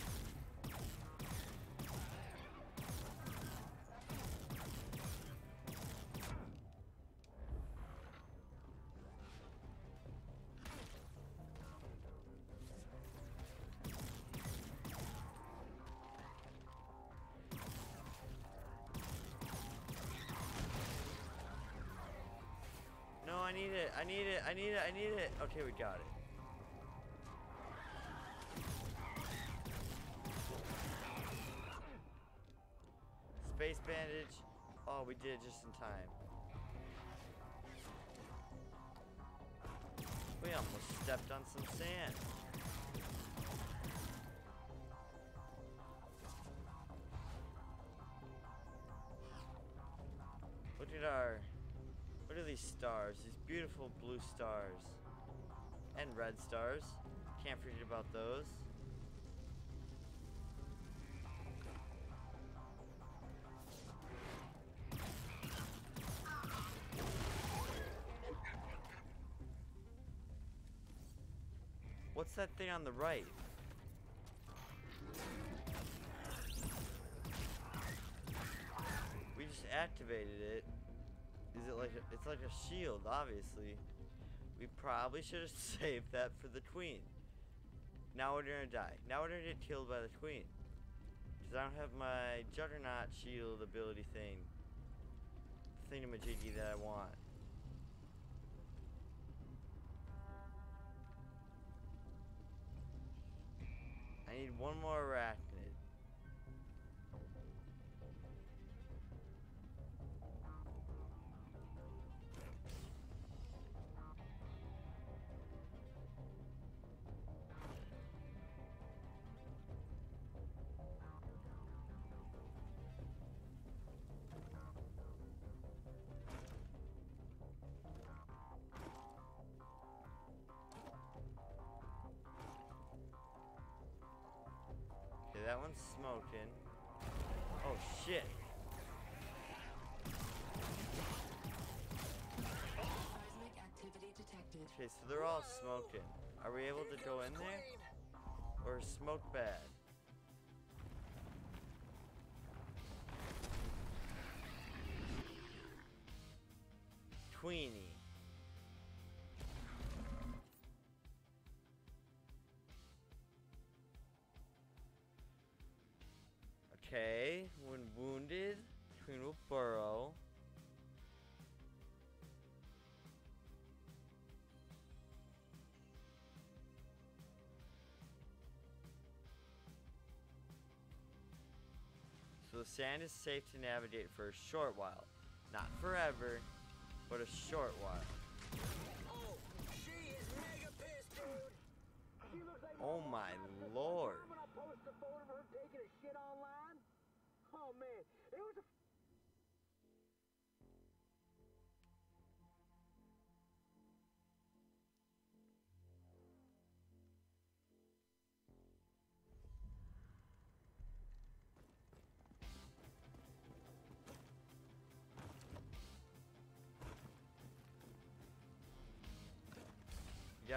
No, I need it. I need it. I need it. I need it. Okay, we got it. Space bandage. Oh, we did it just in time. We almost stepped on some sand. Look at our... Look at these stars, these beautiful blue stars. And red stars. Can't forget about those. What's that thing on the right? We just activated it. Is it like a, it's like a shield, obviously. We probably should have saved that for the queen. Now we're gonna die. Now we're gonna get killed by the queen. Because I don't have my Juggernaut shield ability thing. Thingamajiggy that I want. I need one more arachnid. Okay, that one's smoking. Oh shit. Seismic activity detected. Okay, so they're all smoking. Are we able to go in there? Or is smoke bad? Queenie. Okay, when wounded, Queen will burrow. So the sand is safe to navigate for a short while. Not forever, but a short while. Oh, she is mega pissed, dude. She looks like Oh my lord. when I post a photo of her taking a shit online. Oh man,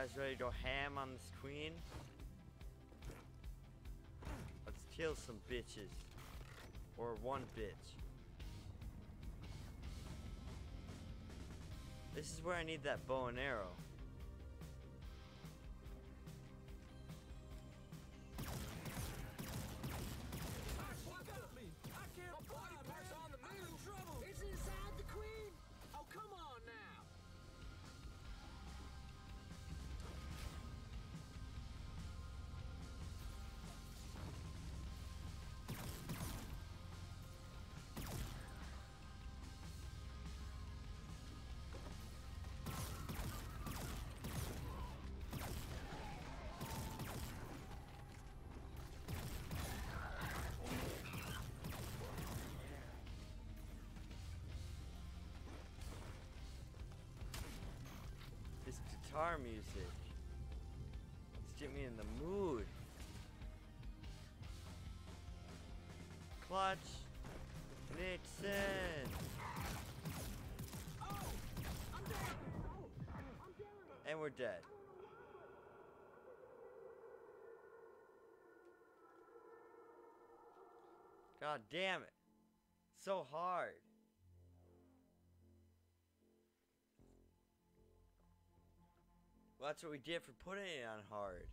guys ready to go ham on this queen? Let's kill some bitches. Or one bitch. This is where I need that bow and arrow. What got me? I can't fly, man. On the I'm in trouble. It's inside the queen. Oh, come on now. This guitar music. Let's get me in the mood. Clutch. Nixon. And we're dead. God damn it. So hard. Well, that's what we did for putting it on hard.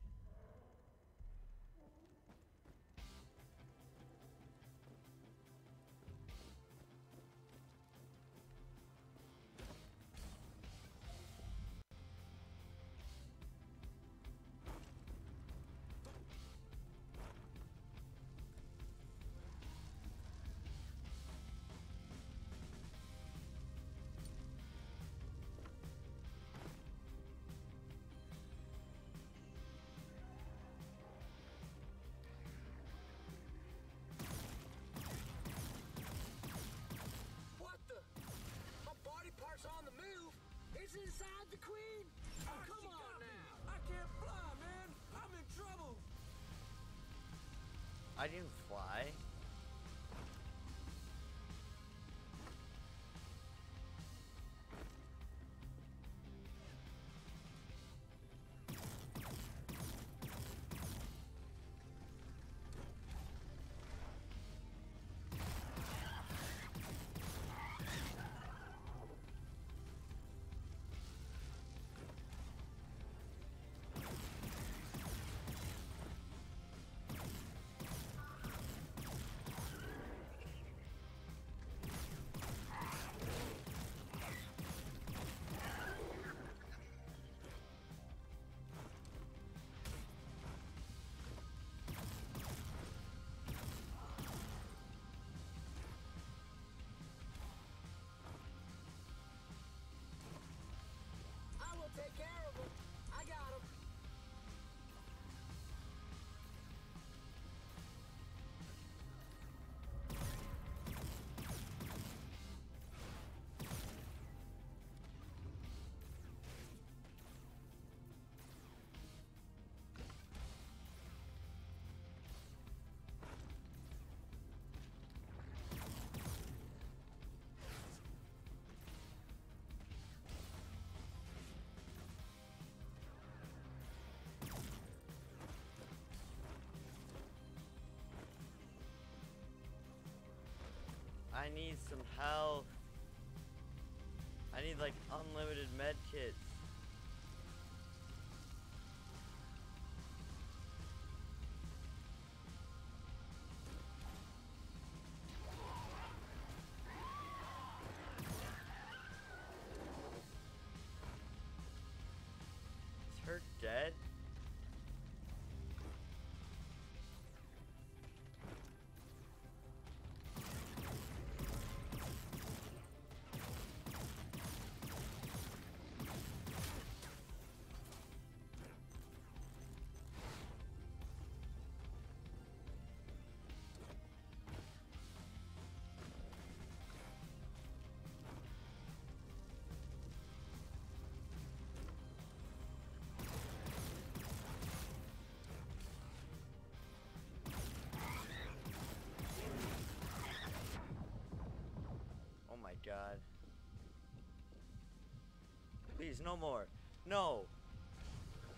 What the? My body part's on the move. It's inside the queen. Oh, Ah, come she on got me. now. I can't fly, man. I'm in trouble. I didn't fly. I will take care of him. I got him. I need some health. I need like unlimited med kits. Is her dead? Oh my god. Please, no more. No.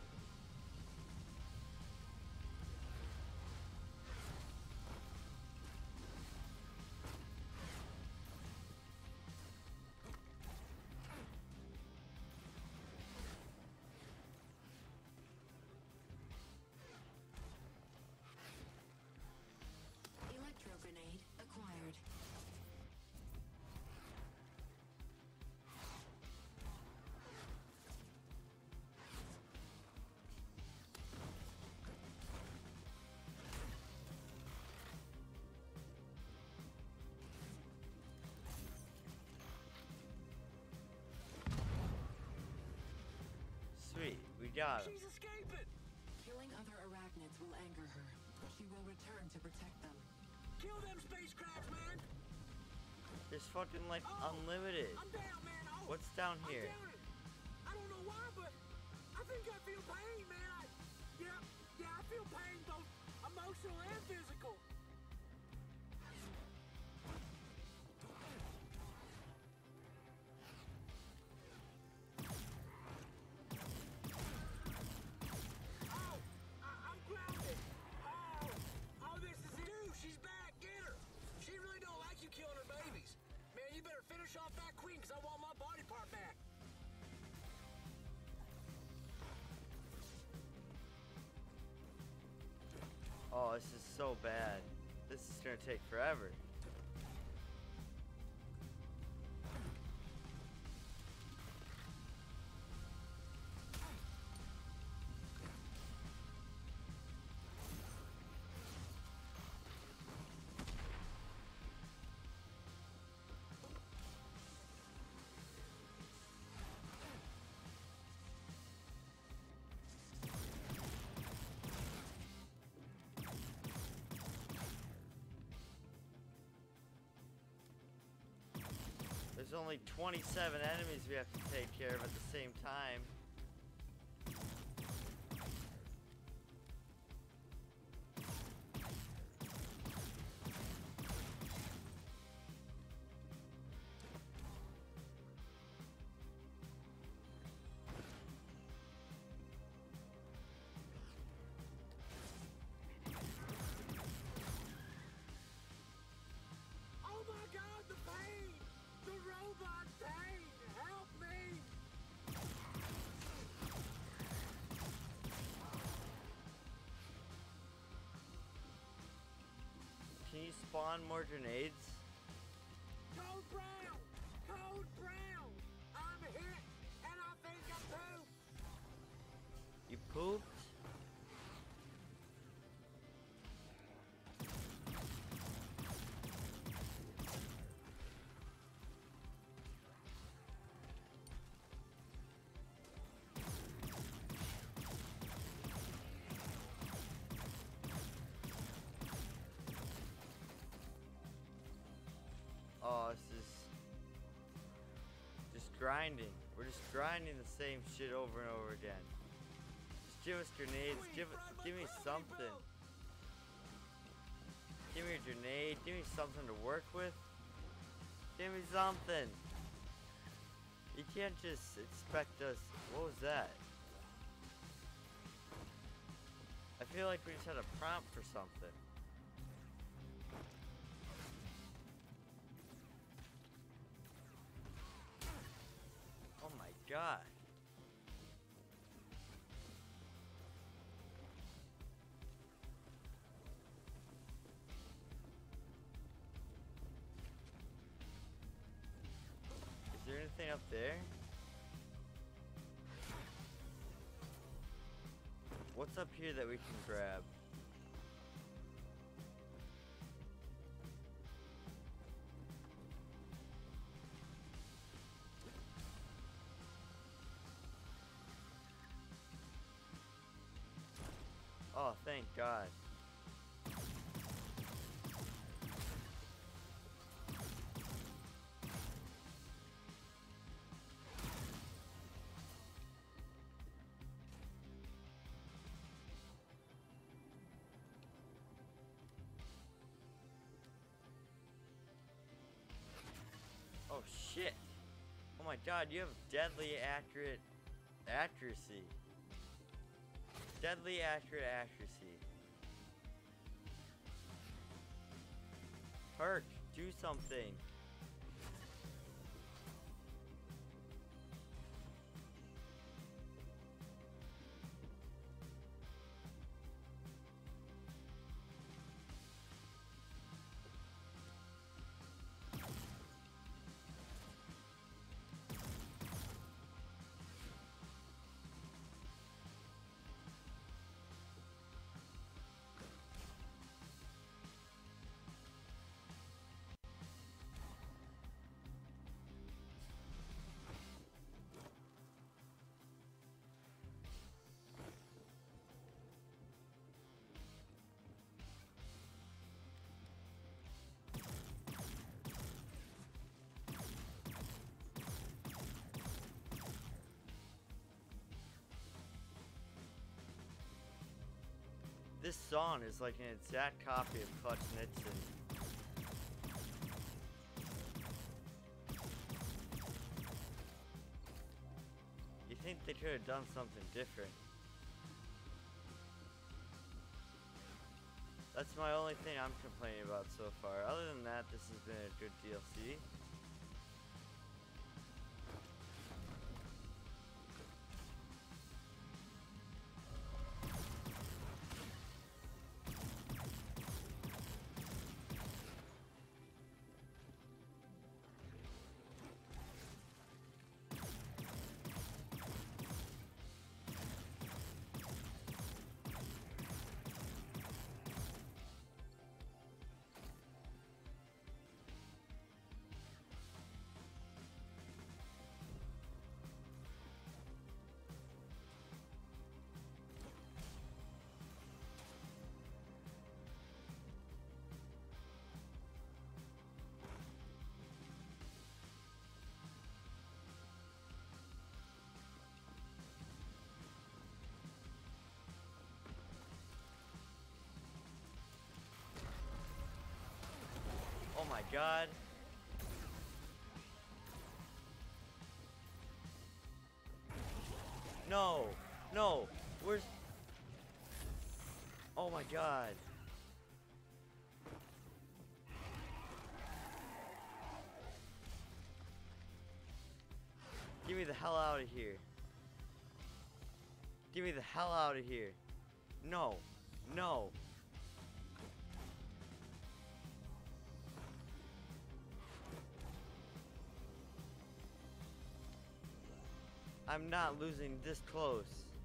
got him. She's escaping! Killing other arachnids will anger her. She will return to protect them. Kill them spacecrafts, man! There's fucking like Oh, unlimited. I'm down, man. Oh, What's down I'm here? down it. I don't know why, but I think I feel pain, man. I, yeah, yeah, I feel pain, both emotional and physical. Oh, I, I'm grounded. Oh, oh, this is it. Dude, she's back. Get her. She really don't like you killing her babies. Man, you better finish off that queen, because I want my body part back. Oh, this is so bad. This is gonna take forever. There's only twenty-seven enemies we have to take care of at the same time. Oh my God, the pain! The robot pain! Help me! Can you spawn more grenades? Code Brown! Code Brown! I'm hit, and I think I pooped! You pooped? Oh, this is just grinding. We're just grinding the same shit over and over again. Just give us grenades. Give give me something. Give me a grenade. Give me something to work with. Give me something. You can't just expect us. What was that? I feel like we just had a prompt for something. Oh my god. Is there anything up there? What's up here that we can grab? Oh, thank God. Oh shit. Oh my God, you have deadly accurate accuracy. Deadly accurate accuracy. Perk, do something. this song is like an exact copy of Clutch Nixon. You think they could have done something different? That's my only thing I'm complaining about so far. Other than that, this has been a good D L C. Oh my god. No, no, where's... Oh my god. Get me the hell out of here. Get me the hell out of here. No, no. I'm not losing this close.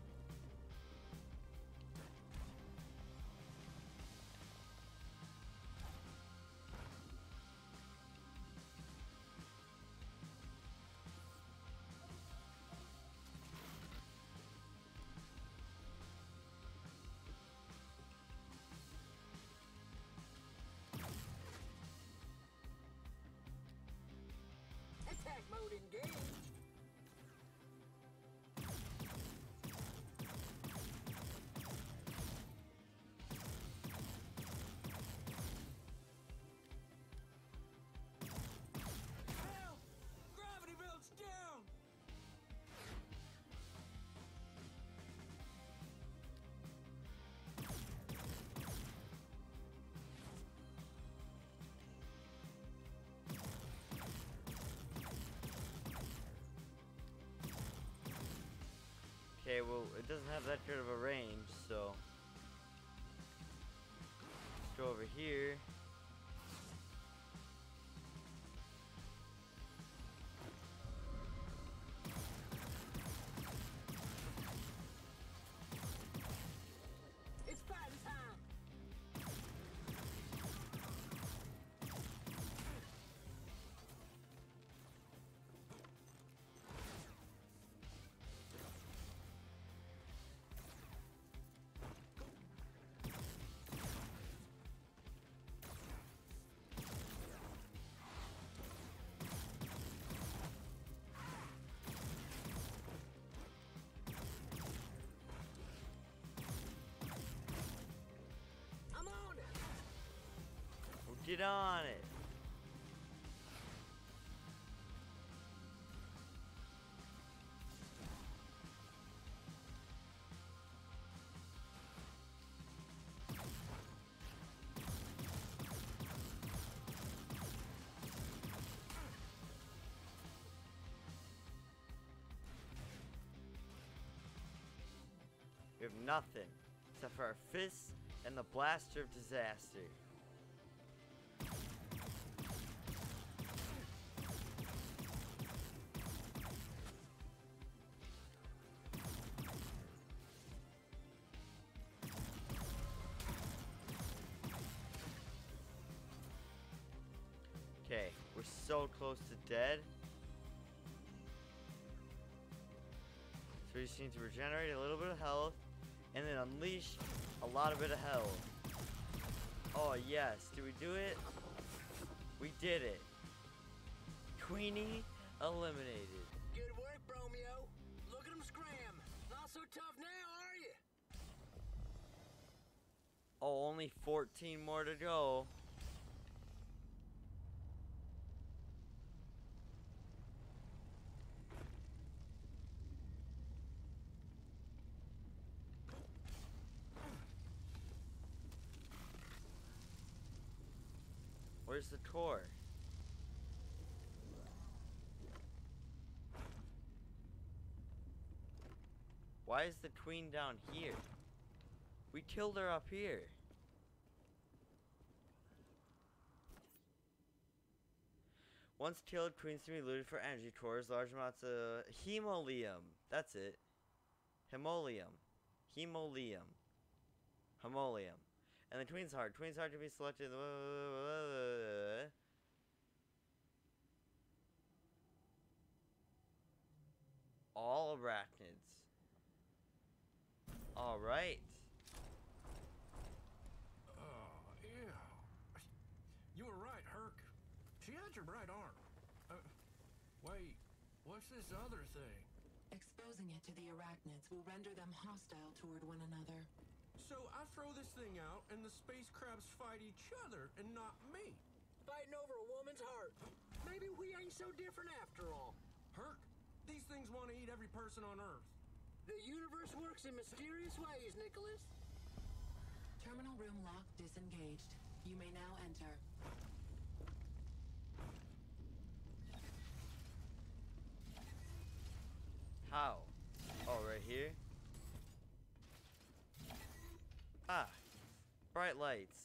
Attack mode engaged. Help! Gravity belt's down! Okay, well, it doesn't have that good of a range, so... Let's go over here. It's fighting time. I'm on it. Well, get on it. We have nothing except for our fists and the blaster of disaster. Okay, we're so close to dead. So we just need to regenerate a little bit of health and then unleash a lot of bit of health. Oh yes, did we do it? We did it. Queenie eliminated. Good work, Bromeo. Look at him scram. Not so tough now, are you? Oh, only fourteen more to go. Where's the core? Why is the queen down here? We killed her up here. Once killed, queens can be looted for energy cores, large amounts of hemolium. That's it. Hemolium. Hemolium. Hemolium. And the queen's heart. Queen's heart to be selected. All arachnids. Alright. Oh, yeah. You were right, Herc. She had your right arm. Uh, wait, what's this other thing? Exposing it to the arachnids will render them hostile toward one another. So I throw this thing out, and the space crabs fight each other, and not me. Fighting over a woman's heart. Maybe we ain't so different after all. Herc, these things want to eat every person on Earth. The universe works in mysterious ways, Nicholas. Terminal room lock disengaged. You may now enter. How? Oh, right here? Ah. Bright lights.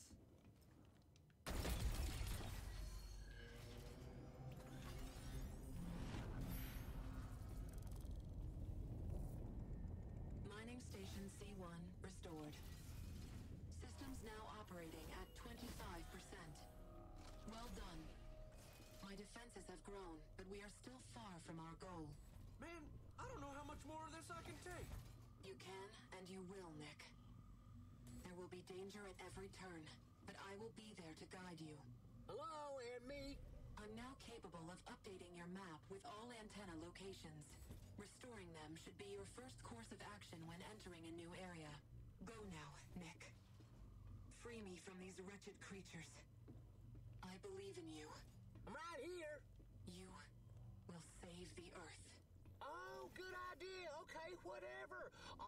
Mining station C one restored. Systems now operating at twenty-five percent. Well done. My defenses have grown, but we are still far from our goal. Man, I don't know how much more of this I can take. You can, and you will, Nick. There will be danger at every turn, but I will be there to guide you. Hello, and me. I'm now capable of updating your map with all antenna locations. Restoring them should be your first course of action when entering a new area. Go now, Nick. Free me from these wretched creatures. I believe in you. I'm right here. You will save the Earth. Oh, good idea. Okay, whatever. I'll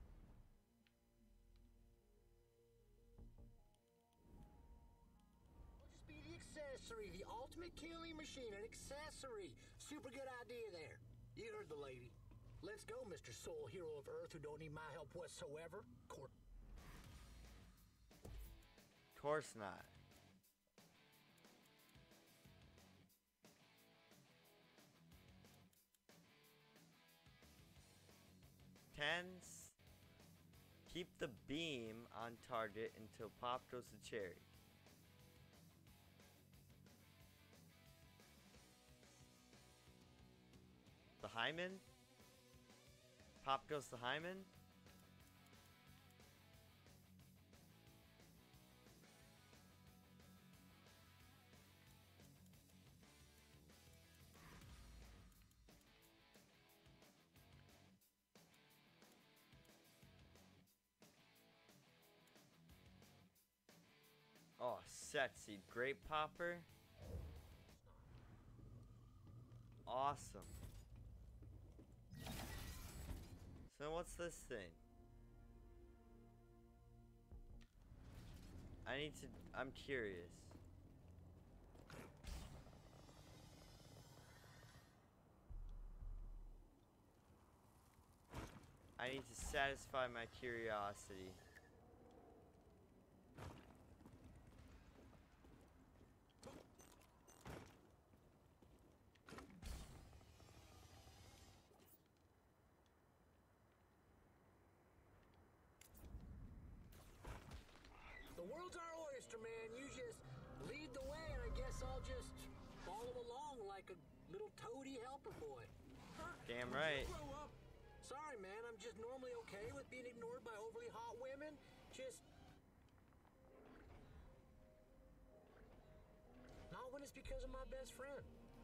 just be the accessory, the ultimate killing machine, an accessory. Super good idea there. You heard the lady. Let's go, Mister Soul Hero of Earth who don't need my help whatsoever. Court. Course not. Tens. Keep the beam on target until Pop goes to cherry. The hymen? Pop goes to hymen? Oh, sexy. Grape popper. Awesome. So what's this thing? I need to, I'm curious. I need to satisfy my curiosity. The world's our oyster, man. You just lead the way, and I guess I'll just follow along like a little toady helper boy. Damn right. Grow up. Sorry, man. I'm just normally okay with being ignored by overly hot women. Just not when it's because of my best friend.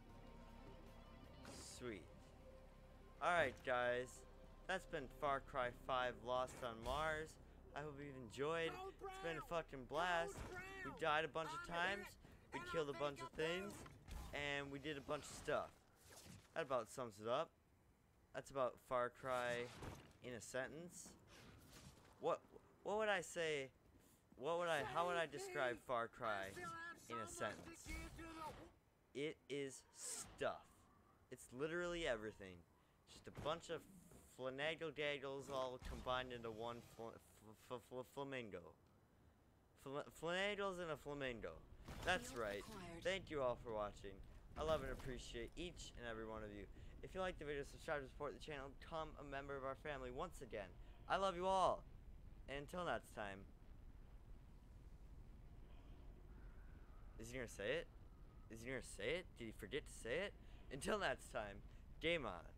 Sweet. Alright, guys. That's been Far Cry five Lost on Mars. I hope you've enjoyed. It's been a fucking blast. We died a bunch of times. We killed a bunch of things. And we did a bunch of stuff. That about sums it up. That's about Far Cry in a sentence. What what would I say? What would I how would I describe Far Cry in a sentence? It is stuff. It's literally everything. Just a bunch of flanagle daggles all combined into one fl fl fl flamingo. Fl flanagles and a flamingo. That's right. Thank you all for watching. I love and appreciate each and every one of you. If you like the video, subscribe to support the channel. Become a member of our family once again. I love you all. And until next time. Is he gonna say it? Is he gonna say it? Did he forget to say it? Until next time, game on.